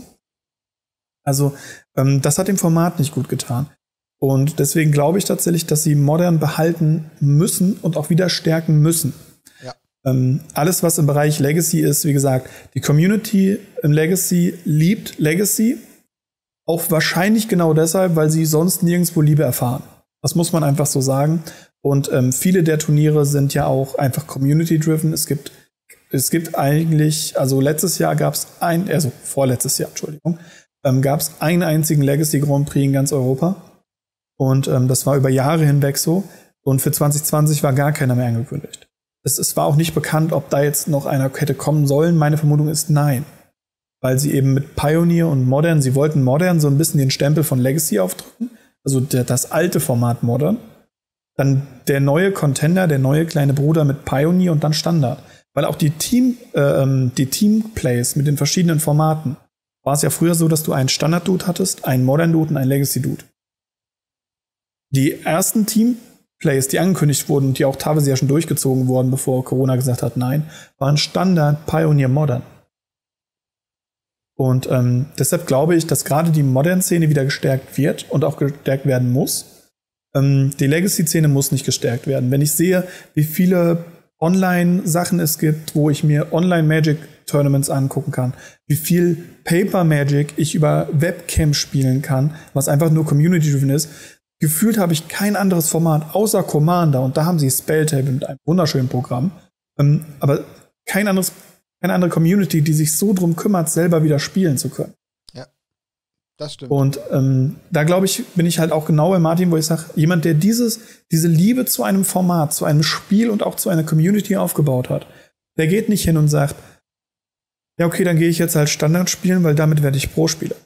Also ähm, das hat dem Format nicht gut getan. Und deswegen glaube ich tatsächlich, dass sie Modern behalten müssen und auch wieder stärken müssen. Ähm, alles, was im Bereich Legacy ist, wie gesagt, die Community im Legacy liebt Legacy. Auch wahrscheinlich genau deshalb, weil sie sonst nirgendwo Liebe erfahren. Das muss man einfach so sagen. Und ähm, viele der Turniere sind ja auch einfach community-driven. Es gibt, es gibt eigentlich, also letztes Jahr gab es ein, also vorletztes Jahr, Entschuldigung, ähm, gab es einen einzigen Legacy Grand Prix in ganz Europa. Und ähm, das war über Jahre hinweg so. Und für zwanzig zwanzig war gar keiner mehr angekündigt. Es, es war auch nicht bekannt, ob da jetzt noch einer hätte kommen sollen. Meine Vermutung ist nein. Weil sie eben mit Pioneer und Modern, sie wollten Modern so ein bisschen den Stempel von Legacy aufdrücken. Also der, das alte Format Modern. Dann der neue Contender, der neue kleine Bruder mit Pioneer und dann Standard. Weil auch die Team, äh, die Teamplays mit den verschiedenen Formaten war es ja früher so, dass du einen Standard-Dude hattest, einen Modern-Dude und einen Legacy-Dude. Die ersten Team Plays, die angekündigt wurden und die auch teilweise ja schon durchgezogen wurden, bevor Corona gesagt hat, nein, waren Standard, Pioneer, Modern. Und ähm, deshalb glaube ich, dass gerade die Modern-Szene wieder gestärkt wird und auch gestärkt werden muss. Ähm, die Legacy-Szene muss nicht gestärkt werden. Wenn ich sehe, wie viele Online-Sachen es gibt, wo ich mir Online-Magic-Tournaments angucken kann, wie viel Paper-Magic ich über Webcam spielen kann, was einfach nur Community-driven ist. Gefühlt habe ich kein anderes Format außer Commander und da haben sie Spelltable mit einem wunderschönen Programm. Ähm, aber kein anderes, keine andere Community, die sich so drum kümmert, selber wieder spielen zu können. Ja. Das stimmt. Und ähm, da glaube ich, bin ich halt auch genau bei Martin, wo ich sage, jemand, der dieses, diese Liebe zu einem Format, zu einem Spiel und auch zu einer Community aufgebaut hat, der geht nicht hin und sagt, ja okay, dann gehe ich jetzt halt Standard spielen, weil damit werde ich Pro-Spieler.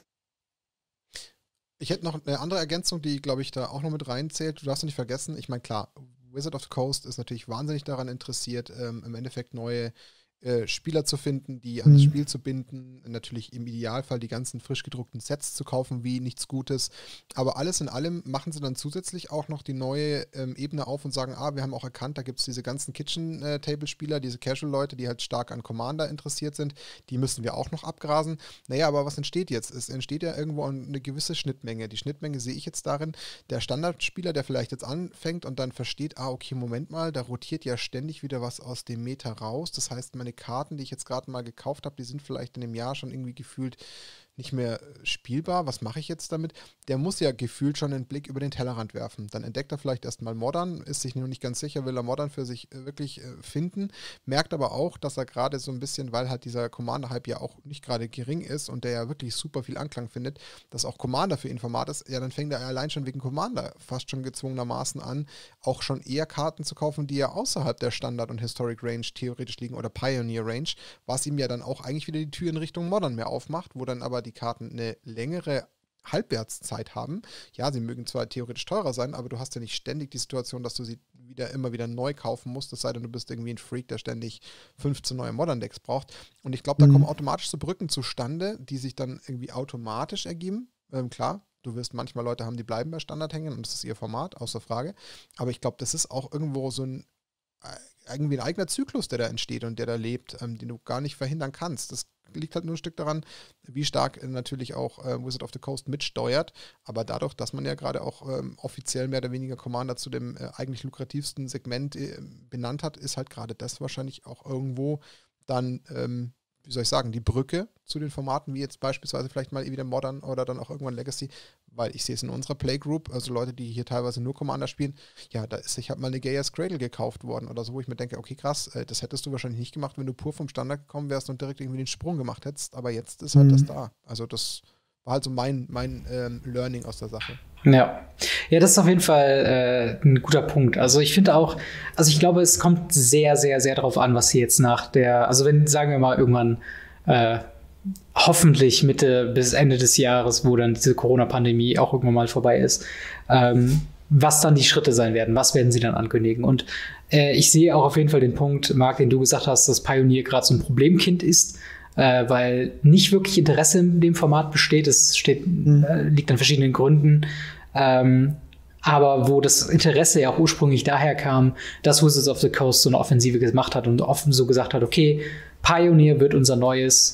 Ich hätte noch eine andere Ergänzung, die, glaube ich, da auch noch mit reinzählt. Du darfst nicht vergessen, ich meine, klar, Wizard of the Coast ist natürlich wahnsinnig daran interessiert, ähm, im Endeffekt neue äh, Spieler zu finden, die an das Spiel zu binden, natürlich im Idealfall die ganzen frisch gedruckten Sets zu kaufen, wie nichts Gutes. Aber alles in allem machen sie dann zusätzlich auch noch die neue ähm, Ebene auf und sagen, ah, wir haben auch erkannt, da gibt es diese ganzen Kitchen-Table-Spieler, diese Casual-Leute, die halt stark an Commander interessiert sind, die müssen wir auch noch abgrasen. Naja, aber was entsteht jetzt? Es entsteht ja irgendwo eine gewisse Schnittmenge. Die Schnittmenge sehe ich jetzt darin, der Standardspieler, der vielleicht jetzt anfängt und dann versteht, ah, okay, Moment mal, da rotiert ja ständig wieder was aus dem Meta raus. Das heißt, meine Karten, die ich jetzt gerade mal gekauft habe, die sind vielleicht in dem Jahr schon irgendwie gefühlt nicht mehr spielbar. Was mache ich jetzt damit? Der muss ja gefühlt schon einen Blick über den Tellerrand werfen. Dann entdeckt er vielleicht erstmal Modern, ist sich noch nicht ganz sicher, will er Modern für sich wirklich äh, finden, merkt aber auch, dass er gerade so ein bisschen, weil halt dieser Commander-Hype ja auch nicht gerade gering ist und der ja wirklich super viel Anklang findet, dass auch Commander für ihn Format ist, ja, dann fängt er allein schon wegen Commander fast schon gezwungenermaßen an, auch schon eher Karten zu kaufen, die ja außerhalb der Standard- und Historic Range theoretisch liegen oder Pioneer Range, was ihm ja dann auch eigentlich wieder die Tür in Richtung Modern mehr aufmacht, wo dann aber die Karten eine längere Halbwertszeit haben. Ja, sie mögen zwar theoretisch teurer sein, aber du hast ja nicht ständig die Situation, dass du sie wieder immer wieder neu kaufen musst, es sei denn, du bist irgendwie ein Freak, der ständig fünfzehn neue Modern-Decks braucht. Und ich glaube, da mhm. kommen automatisch so Brücken zustande, die sich dann irgendwie automatisch ergeben. Ähm, klar, du wirst manchmal Leute haben, die bleiben bei Standard hängen und das ist ihr Format, außer Frage. Aber ich glaube, das ist auch irgendwo so ein irgendwie ein eigener Zyklus, der da entsteht und der da lebt, ähm, den du gar nicht verhindern kannst. Das liegt halt nur ein Stück daran, wie stark äh, natürlich auch äh, Wizard of the Coast mitsteuert, aber dadurch, dass man ja gerade auch ähm, offiziell mehr oder weniger Commander zu dem äh, eigentlich lukrativsten Segment äh, benannt hat, ist halt gerade das wahrscheinlich auch irgendwo dann, ähm, wie soll ich sagen, die Brücke zu den Formaten, wie jetzt beispielsweise vielleicht mal wieder Modern oder dann auch irgendwann Legacy, weil ich sehe es in unserer Playgroup, also Leute, die hier teilweise nur Commander spielen, ja, da ist sich halt mal eine Gaia's Cradle gekauft worden oder so, wo ich mir denke, okay, krass, äh, das hättest du wahrscheinlich nicht gemacht, wenn du pur vom Standard gekommen wärst und direkt irgendwie den Sprung gemacht hättest, aber jetzt ist halt mhm. das da. Also das war halt so mein, mein ähm, Learning aus der Sache. Ja. Ja, das ist auf jeden Fall äh, ein guter Punkt. Also ich finde auch, also ich glaube, es kommt sehr, sehr, sehr darauf an, was hier jetzt nach der, also wenn, sagen wir mal, irgendwann äh, hoffentlich Mitte bis Ende des Jahres, wo dann diese Corona-Pandemie auch irgendwann mal vorbei ist, ähm, was dann die Schritte sein werden, was werden sie dann ankündigen. Und äh, ich sehe auch auf jeden Fall den Punkt, Marc, den du gesagt hast, dass Pioneer gerade so ein Problemkind ist, äh, weil nicht wirklich Interesse in dem Format besteht. Es steht, mhm. äh, liegt an verschiedenen Gründen. Ähm, aber wo das Interesse ja auch ursprünglich daher kam, dass Wizards of the Coast so eine Offensive gemacht hat und offen so gesagt hat, okay, Pioneer wird unser neues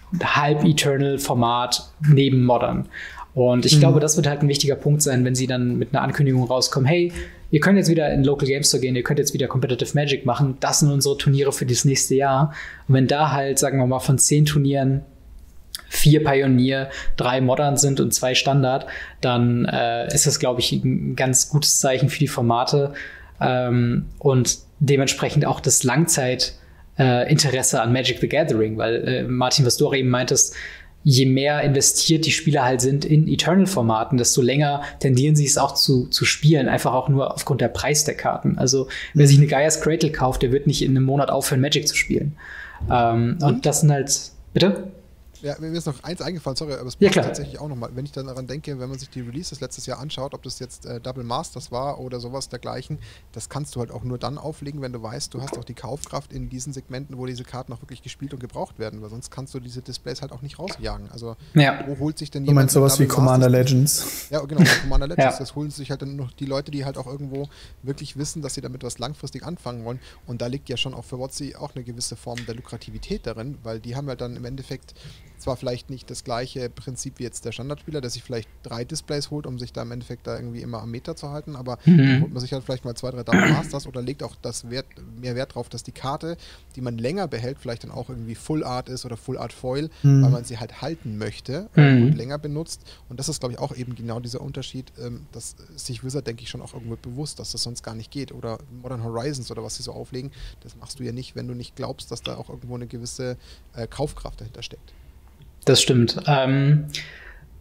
Halb-Eternal-Format neben Modern. Und ich mhm. glaube, das wird halt ein wichtiger Punkt sein, wenn sie dann mit einer Ankündigung rauskommen, hey, ihr könnt jetzt wieder in Local Game Store gehen, ihr könnt jetzt wieder Competitive Magic machen, das sind unsere Turniere für das nächste Jahr. Und wenn da halt, sagen wir mal, von zehn Turnieren vier Pioneer, drei Modern sind und zwei Standard, dann äh, ist das, glaube ich, ein ganz gutes Zeichen für die Formate ähm, und dementsprechend auch das Langzeit äh, Interesse an Magic the Gathering, weil äh, Martin, was du auch eben meintest, je mehr investiert die Spieler halt sind in Eternal-Formaten, desto länger tendieren sie es auch zu, zu spielen, einfach auch nur aufgrund der Preis der Karten. Also wer sich eine Gaia's Cradle kauft, der wird nicht in einem Monat aufhören, Magic zu spielen. Ähm, und? und das sind halt, bitte? Ja, mir ist noch eins eingefallen, sorry, aber es passt ja, klar. tatsächlich auch nochmal. Wenn ich dann daran denke, wenn man sich die Releases letztes Jahr anschaut, ob das jetzt äh, Double Masters war oder sowas dergleichen, das kannst du halt auch nur dann auflegen, wenn du weißt, du hast auch die Kaufkraft in diesen Segmenten, wo diese Karten auch wirklich gespielt und gebraucht werden, weil sonst kannst du diese Displays halt auch nicht rausjagen. Also ja. wo holt sich denn jemand... Du meinst sowas wie Commander Legends? Ja, genau, Commander Legends. ja. Das holen sich halt dann noch die Leute, die halt auch irgendwo wirklich wissen, dass sie damit was langfristig anfangen wollen. Und da liegt ja schon auch für WotC auch eine gewisse Form der Lukrativität darin, weil die haben ja dann im Endeffekt zwar vielleicht nicht das gleiche Prinzip wie jetzt der Standardspieler, der sich vielleicht drei Displays holt, um sich da im Endeffekt da irgendwie immer am Meter zu halten, aber mhm. dann holt man sich halt vielleicht mal zwei, drei Double Masters oder legt auch das Wert, mehr Wert drauf, dass die Karte, die man länger behält, vielleicht dann auch irgendwie Full Art ist oder Full Art Foil, mhm. weil man sie halt halten möchte mhm. und länger benutzt. Und das ist, glaube ich, auch eben genau dieser Unterschied, ähm, dass sich Wizard, denke ich, schon auch irgendwo bewusst, dass das sonst gar nicht geht. Oder Modern Horizons oder was sie so auflegen, das machst du ja nicht, wenn du nicht glaubst, dass da auch irgendwo eine gewisse äh, Kaufkraft dahinter steckt. Das stimmt. Ähm,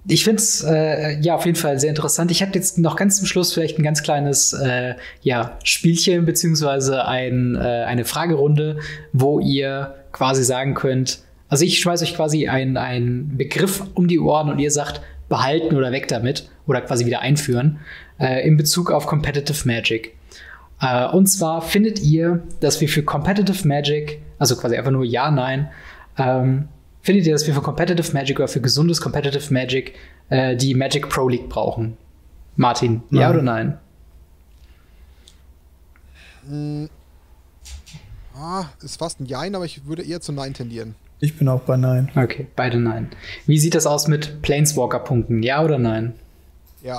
Ich finde es äh, ja auf jeden Fall sehr interessant. Ich habe jetzt noch ganz zum Schluss vielleicht ein ganz kleines äh, ja, Spielchen beziehungsweise ein, äh, eine Fragerunde, wo ihr quasi sagen könnt, also ich schmeiße euch quasi einen Begriff um die Ohren und ihr sagt, behalten oder weg damit oder quasi wieder einführen äh, in Bezug auf Competitive Magic. Äh, und zwar findet ihr, dass wir für Competitive Magic, also quasi einfach nur ja, nein, ähm, findet ihr, dass wir für Competitive Magic oder für gesundes Competitive Magic äh, die Magic Pro League brauchen? Martin, ja Nein. oder nein? Hm. Ah, ist fast ein Jein, aber ich würde eher zu Nein tendieren. Ich bin auch bei Nein. Okay, beide nein. Wie sieht das aus mit Planeswalker-Punkten? Ja oder nein? Ja.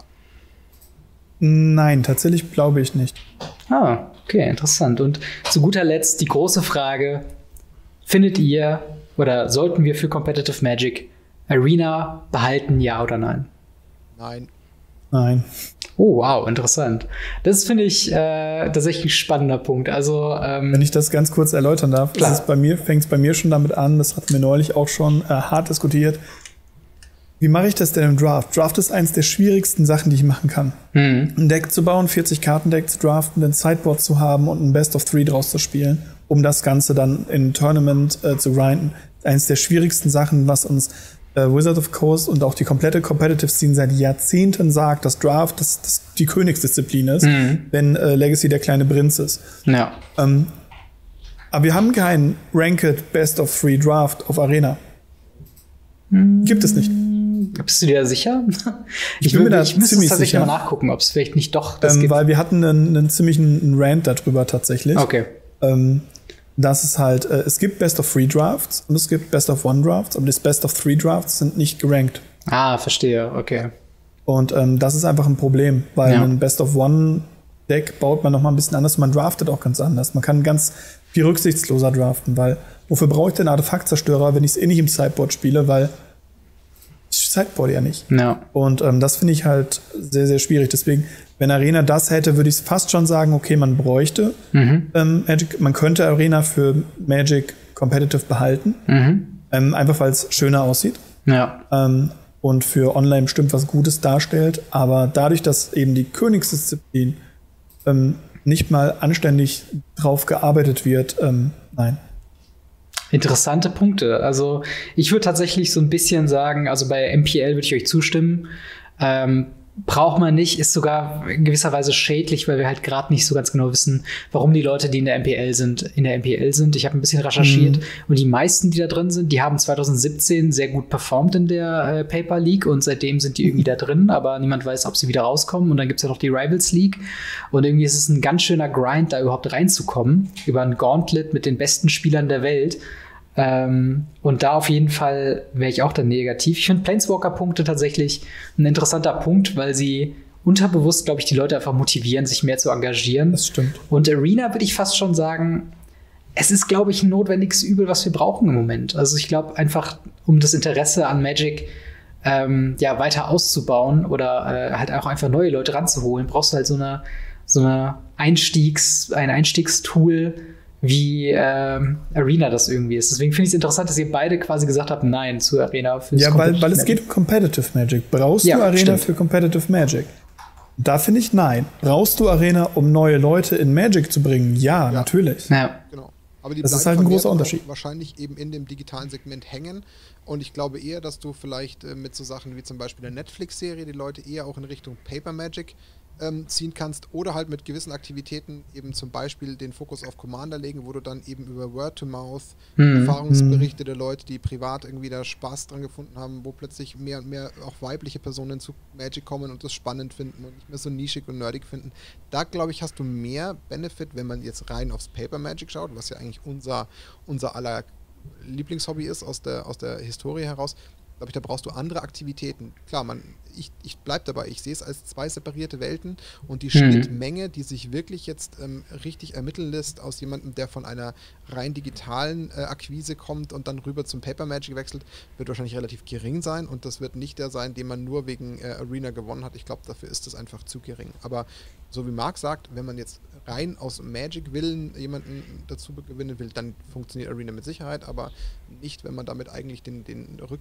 Nein, tatsächlich glaube ich nicht. Ah, okay, interessant. Und zu guter Letzt die große Frage: Findet ihr oder sollten wir für Competitive Magic Arena behalten, ja oder nein? Nein. Nein. Oh, wow, interessant. Das finde ich äh, tatsächlich ein spannender Punkt. Also, ähm, Wenn ich das ganz kurz erläutern darf, Klar. ist es bei mir, fängt es bei mir schon damit an, das hatten wir neulich auch schon äh, hart diskutiert. Wie mache ich das denn im Draft? Draft ist eins der schwierigsten Sachen, die ich machen kann. Mhm. Ein Deck zu bauen, vierzig Karten-Deck zu draften, ein Sideboard zu haben und ein Best of Three draus zu spielen, um das Ganze dann in Tournament äh, zu grinden. Eins der schwierigsten Sachen, was uns äh, Wizard of Coast und auch die komplette Competitive Scene seit Jahrzehnten sagt, dass Draft das, das die Königsdisziplin ist, Mhm. wenn äh, Legacy der kleine Prinz ist. Ja. Ähm, aber wir haben keinen Ranked Best of Three Draft auf Arena. Gibt es nicht. Bist du dir da sicher? Ich, bin mir da ich müsste ziemlich tatsächlich sicher. mal nachgucken, ob es vielleicht nicht doch das Ähm, gibt. weil wir hatten einen, einen ziemlichen Rant darüber tatsächlich. Okay. Ähm, dass es halt, äh, es gibt Best of Three Drafts und es gibt Best of One Drafts, aber das Best of Three Drafts sind nicht gerankt. Ah, verstehe. Okay. Und ähm, das ist einfach ein Problem, weil Ja. ein Best of One Deck baut man noch mal ein bisschen anders, man draftet auch ganz anders. Man kann ganz viel rücksichtsloser draften, weil wofür brauche ich denn Artefaktzerstörer, wenn ich es eh nicht im Sideboard spiele, weil ich Sideboard ja nicht. Ja. Und ähm, das finde ich halt sehr, sehr schwierig. Deswegen, wenn Arena das hätte, würde ich fast schon sagen, okay, man bräuchte Mhm. ähm, Magic, man könnte Arena für Magic Competitive behalten, Mhm. ähm, einfach weil es schöner aussieht Ja. ähm, und für Online bestimmt was Gutes darstellt. Aber dadurch, dass eben die Königsdisziplin ähm, nicht mal anständig drauf gearbeitet wird, ähm, nein. Interessante Punkte. Also ich würde tatsächlich so ein bisschen sagen, also bei M P L würde ich euch zustimmen. Ähm, braucht man nicht, ist sogar in gewisser Weise schädlich, weil wir halt gerade nicht so ganz genau wissen, warum die Leute, die in der M P L sind, in der M P L sind. Ich habe ein bisschen recherchiert Mhm. und die meisten, die da drin sind, die haben zwanzig siebzehn sehr gut performt in der äh, Paper League und seitdem sind die irgendwie da drin, aber niemand weiß, ob sie wieder rauskommen. Und dann gibt's ja noch die Rivals League und irgendwie ist es ein ganz schöner Grind, da überhaupt reinzukommen, über ein Gauntlet mit den besten Spielern der Welt. Ähm, und da auf jeden Fall wäre ich auch dann negativ. Ich finde Planeswalker-Punkte tatsächlich ein interessanter Punkt, weil sie unterbewusst, glaube ich, die Leute einfach motivieren, sich mehr zu engagieren. Das stimmt. Und Arena würde ich fast schon sagen, es ist, glaube ich, ein notwendiges Übel, was wir brauchen im Moment. Also ich glaube einfach, um das Interesse an Magic ähm, ja, weiter auszubauen oder äh, halt auch einfach neue Leute ranzuholen, brauchst du halt so eine, so eine Einstiegs, ein Einstiegstool, wie ähm, Arena das irgendwie ist. Deswegen finde ich es interessant, dass ihr beide quasi gesagt habt, nein zu Arena. Fürs Ja, weil, Competitive weil es Magic. geht um Competitive Magic. Brauchst Ja, du Arena stimmt. für Competitive Magic? Da finde ich nein. Brauchst du Arena, um neue Leute in Magic zu bringen? Ja, natürlich. Ja. Genau. Aber die Das ist bleiben halt ein vermehrt großer auch Unterschied. wahrscheinlich eben in dem digitalen Segment hängen. Und ich glaube eher, dass du vielleicht äh, mit so Sachen wie zum Beispiel der Netflix-Serie die Leute eher auch in Richtung Paper Magic ähm, ziehen kannst oder halt mit gewissen Aktivitäten eben zum Beispiel den Fokus auf Commander legen, wo du dann eben über Word-to-Mouth Mhm. Erfahrungsberichte der Leute, die privat irgendwie da Spaß dran gefunden haben, wo plötzlich mehr und mehr auch weibliche Personen zu Magic kommen und das spannend finden und nicht mehr so nischig und nerdig finden. Da, glaube ich, hast du mehr Benefit, wenn man jetzt rein aufs Paper Magic schaut, was ja eigentlich unser, unser aller Lieblingshobby ist aus der, aus der Historie heraus. Glaube ich, da brauchst du andere Aktivitäten. Klar, man, ich, ich bleib dabei, ich sehe es als zwei separierte Welten und die Mhm. Schnittmenge, die sich wirklich jetzt ähm, richtig ermitteln lässt aus jemandem, der von einer rein digitalen äh, Akquise kommt und dann rüber zum Paper Magic wechselt, wird wahrscheinlich relativ gering sein und das wird nicht der sein, den man nur wegen äh, Arena gewonnen hat. Ich glaube, dafür ist es einfach zu gering. Aber so wie Marc sagt, wenn man jetzt rein aus Magic-Willen jemanden dazu gewinnen will, dann funktioniert Arena mit Sicherheit, aber nicht, wenn man damit eigentlich den, den Rücken stärken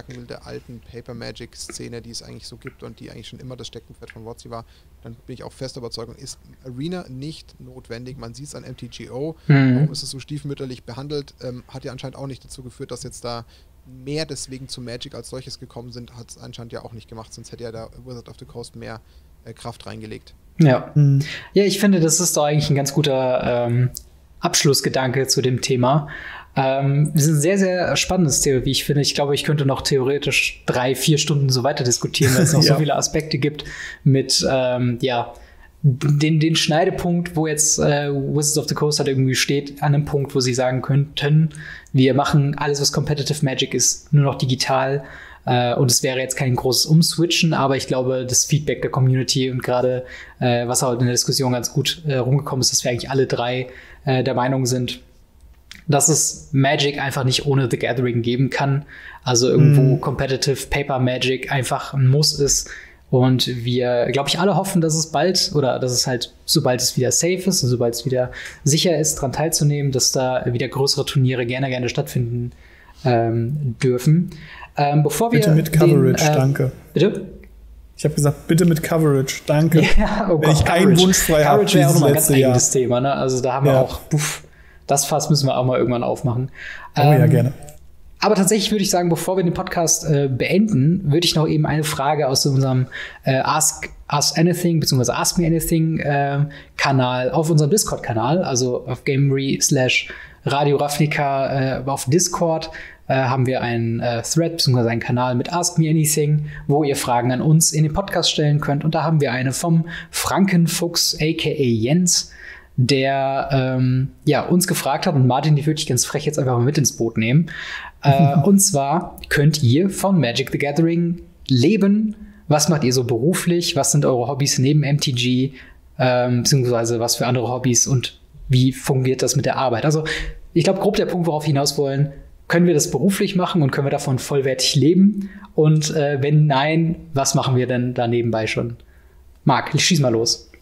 machen will, der alten Paper-Magic-Szene, die es eigentlich so gibt und die eigentlich schon immer das Steckenpferd von WotC war, dann bin ich auch fest überzeugt, ist Arena nicht notwendig. Man sieht es an M T G O, mhm. warum ist es so stiefmütterlich behandelt, ähm, hat ja anscheinend auch nicht dazu geführt, dass jetzt da mehr deswegen zu Magic als solches gekommen sind, hat es anscheinend ja auch nicht gemacht, sonst hätte ja da Wizard of the Coast mehr äh, Kraft reingelegt. Ja. Mhm. Ja, ich finde, das ist doch eigentlich ein ganz guter ähm, Abschlussgedanke zu dem Thema. Ähm, das ist ein sehr, sehr spannendes Thema, wie ich finde. Ich glaube, ich könnte noch theoretisch drei, vier Stunden so weiter diskutieren, weil es noch ja. so viele Aspekte gibt mit, ähm, ja, den, den Schneidepunkt, wo jetzt äh, Wizards of the Coast halt irgendwie steht, an einem Punkt, wo sie sagen könnten, wir machen alles, was Competitive Magic ist, nur noch digital. Uh, und es wäre jetzt kein großes Umswitchen, aber ich glaube, das Feedback der Community und gerade, äh, was halt in der Diskussion ganz gut äh, rumgekommen ist, dass wir eigentlich alle drei äh, der Meinung sind, dass es Magic einfach nicht ohne The Gathering geben kann. Also irgendwo mm. Competitive Paper Magic einfach ein Muss ist. Und wir, glaube ich, alle hoffen, dass es bald oder dass es halt, sobald es wieder safe ist und sobald es wieder sicher ist, daran teilzunehmen, dass da wieder größere Turniere gerne, gerne stattfinden ähm, dürfen. Ähm, bevor wir bitte mit Coverage, den, äh, danke. Bitte? Ich habe gesagt, bitte mit Coverage, danke. Ja, oh Gott, wenn ich Coverage. einen Wunsch frei habe. Coverage wäre auch nochmal ein ganz eigenes Thema, ne? Also da haben wir ja. auch, puff, das Fass müssen wir auch mal irgendwann aufmachen. Oh ähm, ja, gerne. Aber tatsächlich würde ich sagen, bevor wir den Podcast äh, beenden, würde ich noch eben eine Frage aus unserem äh, Ask Us Anything bzw. Ask Me Anything äh, Kanal auf unserem Discord-Kanal, also auf Gamery slash Radio Ravnica äh, auf Discord äh, haben wir einen äh, Thread bzw. einen Kanal mit Ask Me Anything, wo ihr Fragen an uns in den Podcast stellen könnt. Und da haben wir eine vom Frankenfuchs aka Jens, der ähm, ja, uns gefragt hat, und Martin, die würde ich ganz frech jetzt einfach mal mit ins Boot nehmen. äh, und zwar könnt ihr von Magic the Gathering leben? Was macht ihr so beruflich? Was sind eure Hobbys neben M T G? Ähm, beziehungsweise was für andere Hobbys und wie fungiert das mit der Arbeit? Also ich glaube, grob der Punkt, worauf wir hinaus wollen, können wir das beruflich machen und können wir davon vollwertig leben? Und äh, wenn nein, was machen wir denn da nebenbei schon? Marc, schieß mal los.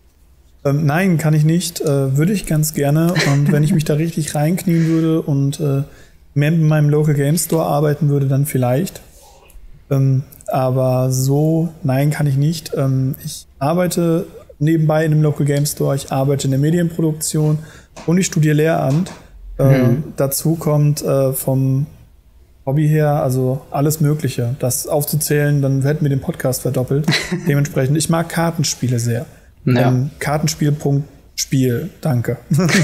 Ähm, nein, kann ich nicht. Äh, würde ich ganz gerne. Und wenn ich mich da richtig reinknien würde und äh, mehr mit meinem Local Game Store arbeiten würde, dann vielleicht. Ähm, aber so, nein, kann ich nicht. Ähm, ich arbeite nebenbei in einem Local Game Store, ich arbeite in der Medienproduktion und ich studiere Lehramt. Mhm. Äh, dazu kommt äh, vom Hobby her, also alles Mögliche. Das aufzuzählen, dann hätten wir den Podcast verdoppelt. Dementsprechend, ich mag Kartenspiele sehr. Ja. Ähm, Kartenspiel.spiel, danke.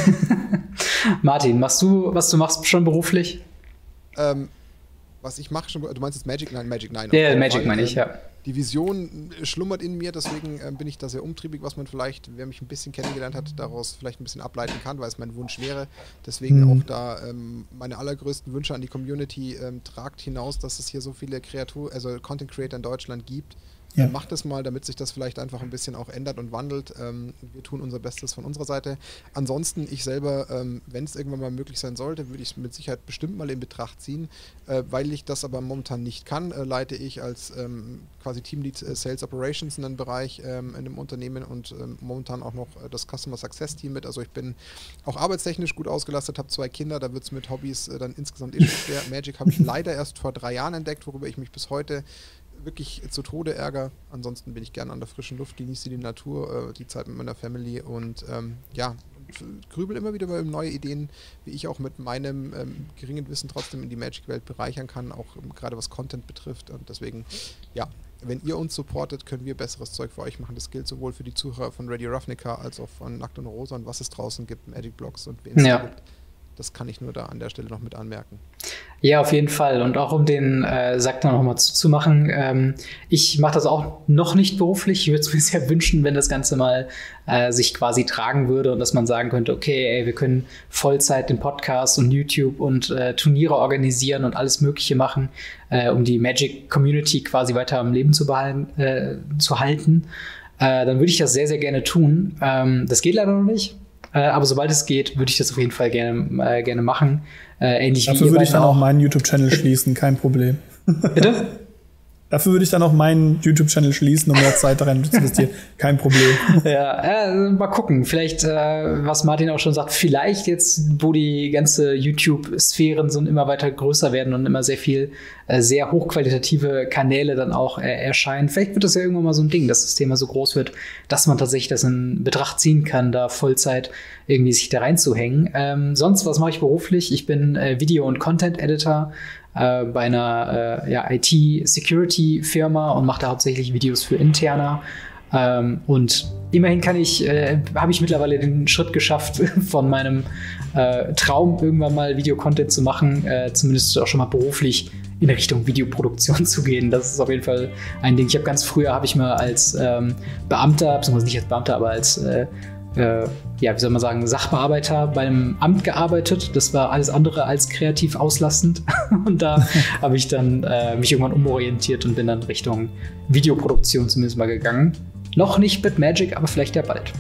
Martin, machst du, was du machst schon beruflich? Ähm, was ich mache schon, du meinst jetzt Magic? Nein, Magic, nein. Ja, yeah, Magic meine ich, ja. Die Vision schlummert in mir, deswegen äh, bin ich da sehr umtriebig, was man vielleicht, wer mich ein bisschen kennengelernt hat, daraus vielleicht ein bisschen ableiten kann, weil es mein Wunsch wäre. Deswegen mhm. auch da ähm, meine allergrößten Wünsche an die Community, ähm, tragt hinaus, dass es hier so viele Kreatur, also Content Creator in Deutschland gibt. Ja. Macht es mal, damit sich das vielleicht einfach ein bisschen auch ändert und wandelt. Ähm, wir tun unser Bestes von unserer Seite. Ansonsten, ich selber, ähm, wenn es irgendwann mal möglich sein sollte, würde ich es mit Sicherheit bestimmt mal in Betracht ziehen. Äh, weil ich das aber momentan nicht kann, äh, leite ich als ähm, quasi Teamlead äh, Sales Operations in einem Bereich ähm, in einem Unternehmen und ähm, momentan auch noch äh, das Customer Success Team mit. Also ich bin auch arbeitstechnisch gut ausgelastet, habe zwei Kinder, da wird es mit Hobbys äh, dann insgesamt eh schon schwer. Magic habe ich leider erst vor drei Jahren entdeckt, worüber ich mich bis heute wirklich zu Tode ärger. Ansonsten bin ich gerne an der frischen Luft, genieße die Natur, äh, die Zeit mit meiner Family und ähm, ja, und grübel immer wieder über neue Ideen, wie ich auch mit meinem ähm, geringen Wissen trotzdem in die Magic-Welt bereichern kann, auch ähm, gerade was Content betrifft. Und deswegen, ja, wenn ihr uns supportet, können wir besseres Zeug für euch machen. Das gilt sowohl für die Zuhörer von Radio Ravnica als auch von Nackt und Rosa und was es draußen gibt, Magic-Blogs und wen es ja. gibt. Das kann ich nur da an der Stelle noch mit anmerken. Ja, auf jeden Fall. Und auch um den äh, Sack dann noch mal zuzumachen, ähm, ich mache das auch noch nicht beruflich. Ich würde es mir sehr wünschen, wenn das Ganze mal äh, sich quasi tragen würde und dass man sagen könnte, okay, ey, wir können Vollzeit den Podcast und YouTube und äh, Turniere organisieren und alles Mögliche machen, äh, um die Magic-Community quasi weiter am Leben zu behalten, äh, zu halten. Äh, dann würde ich das sehr, sehr gerne tun. Ähm, das geht leider noch nicht. Äh, aber sobald es geht, würde ich das auf jeden Fall gerne, äh, gerne machen. Äh, ähnlich Dafür wie würde ich dann auch meinen YouTube-Channel schließen, kein Problem. Bitte? Dafür würde ich dann auch meinen YouTube-Channel schließen, um mehr Zeit darin zu investieren. Kein Problem. Ja, äh, mal gucken. Vielleicht, äh, was Martin auch schon sagt, vielleicht jetzt, wo die ganze YouTube-Sphären so immer weiter größer werden und immer sehr viel, äh, sehr hochqualitative Kanäle dann auch äh, erscheinen. Vielleicht wird das ja irgendwann mal so ein Ding, dass das Thema so groß wird, dass man tatsächlich das in Betracht ziehen kann, da Vollzeit irgendwie sich da reinzuhängen. Ähm, sonst, was mache ich beruflich? Ich bin äh, Video- und Content-Editor Äh, bei einer äh, ja, I T-Security-Firma und mache da hauptsächlich Videos für Interna. Ähm, und immerhin kann ich, äh, habe ich mittlerweile den Schritt geschafft, von meinem äh, Traum irgendwann mal Videocontent zu machen, äh, zumindest auch schon mal beruflich in Richtung Videoproduktion zu gehen. Das ist auf jeden Fall ein Ding. Ich habe ganz früher, habe ich mal als ähm, Beamter, beziehungsweise nicht als Beamter, aber als äh, Äh, ja, wie soll man sagen, Sachbearbeiter beim Amt gearbeitet. Das war alles andere als kreativ auslastend. Und da habe ich dann äh, mich irgendwann umorientiert und bin dann Richtung Videoproduktion zumindest mal gegangen. Noch nicht mit Magic, aber vielleicht ja bald.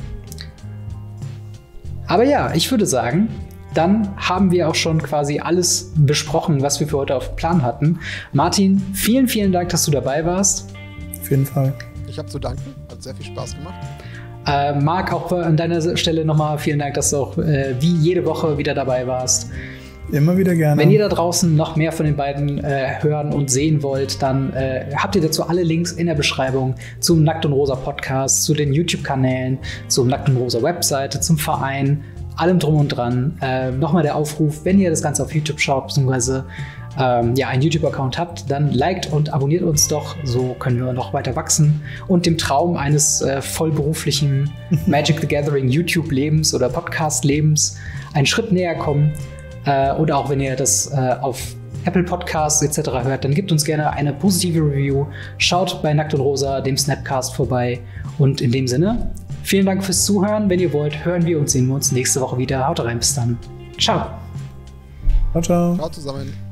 Aber ja, ich würde sagen, dann haben wir auch schon quasi alles besprochen, was wir für heute auf Plan hatten. Martin, vielen, vielen Dank, dass du dabei warst. Auf jeden Fall. Ich habe zu danken. Hat sehr viel Spaß gemacht. Äh, Marc, auch an deiner Stelle nochmal vielen Dank, dass du auch äh, wie jede Woche wieder dabei warst. Immer wieder gerne. Wenn ihr da draußen noch mehr von den beiden äh, hören und sehen wollt, dann äh, habt ihr dazu alle Links in der Beschreibung zum Nackt und Rosa Podcast, zu den YouTube-Kanälen, zum Nackt und Rosa Webseite, zum Verein, allem drum und dran. Äh, Nochmal der Aufruf, wenn ihr das Ganze auf YouTube schaut, beziehungsweise ähm, ja, einen YouTube-Account habt, dann liked und abonniert uns doch, so können wir noch weiter wachsen und dem Traum eines äh, vollberuflichen Magic the Gathering YouTube-Lebens oder Podcast-Lebens einen Schritt näher kommen. Äh, oder auch wenn ihr das äh, auf Apple Podcasts et cetera hört, dann gebt uns gerne eine positive Review. Schaut bei Nackt und Rosa, dem Snapcast, vorbei. Und in dem Sinne, vielen Dank fürs Zuhören. Wenn ihr wollt, hören wir und sehen wir uns nächste Woche wieder. Haut rein, bis dann. Ciao. Ciao, ciao. Ciao zusammen.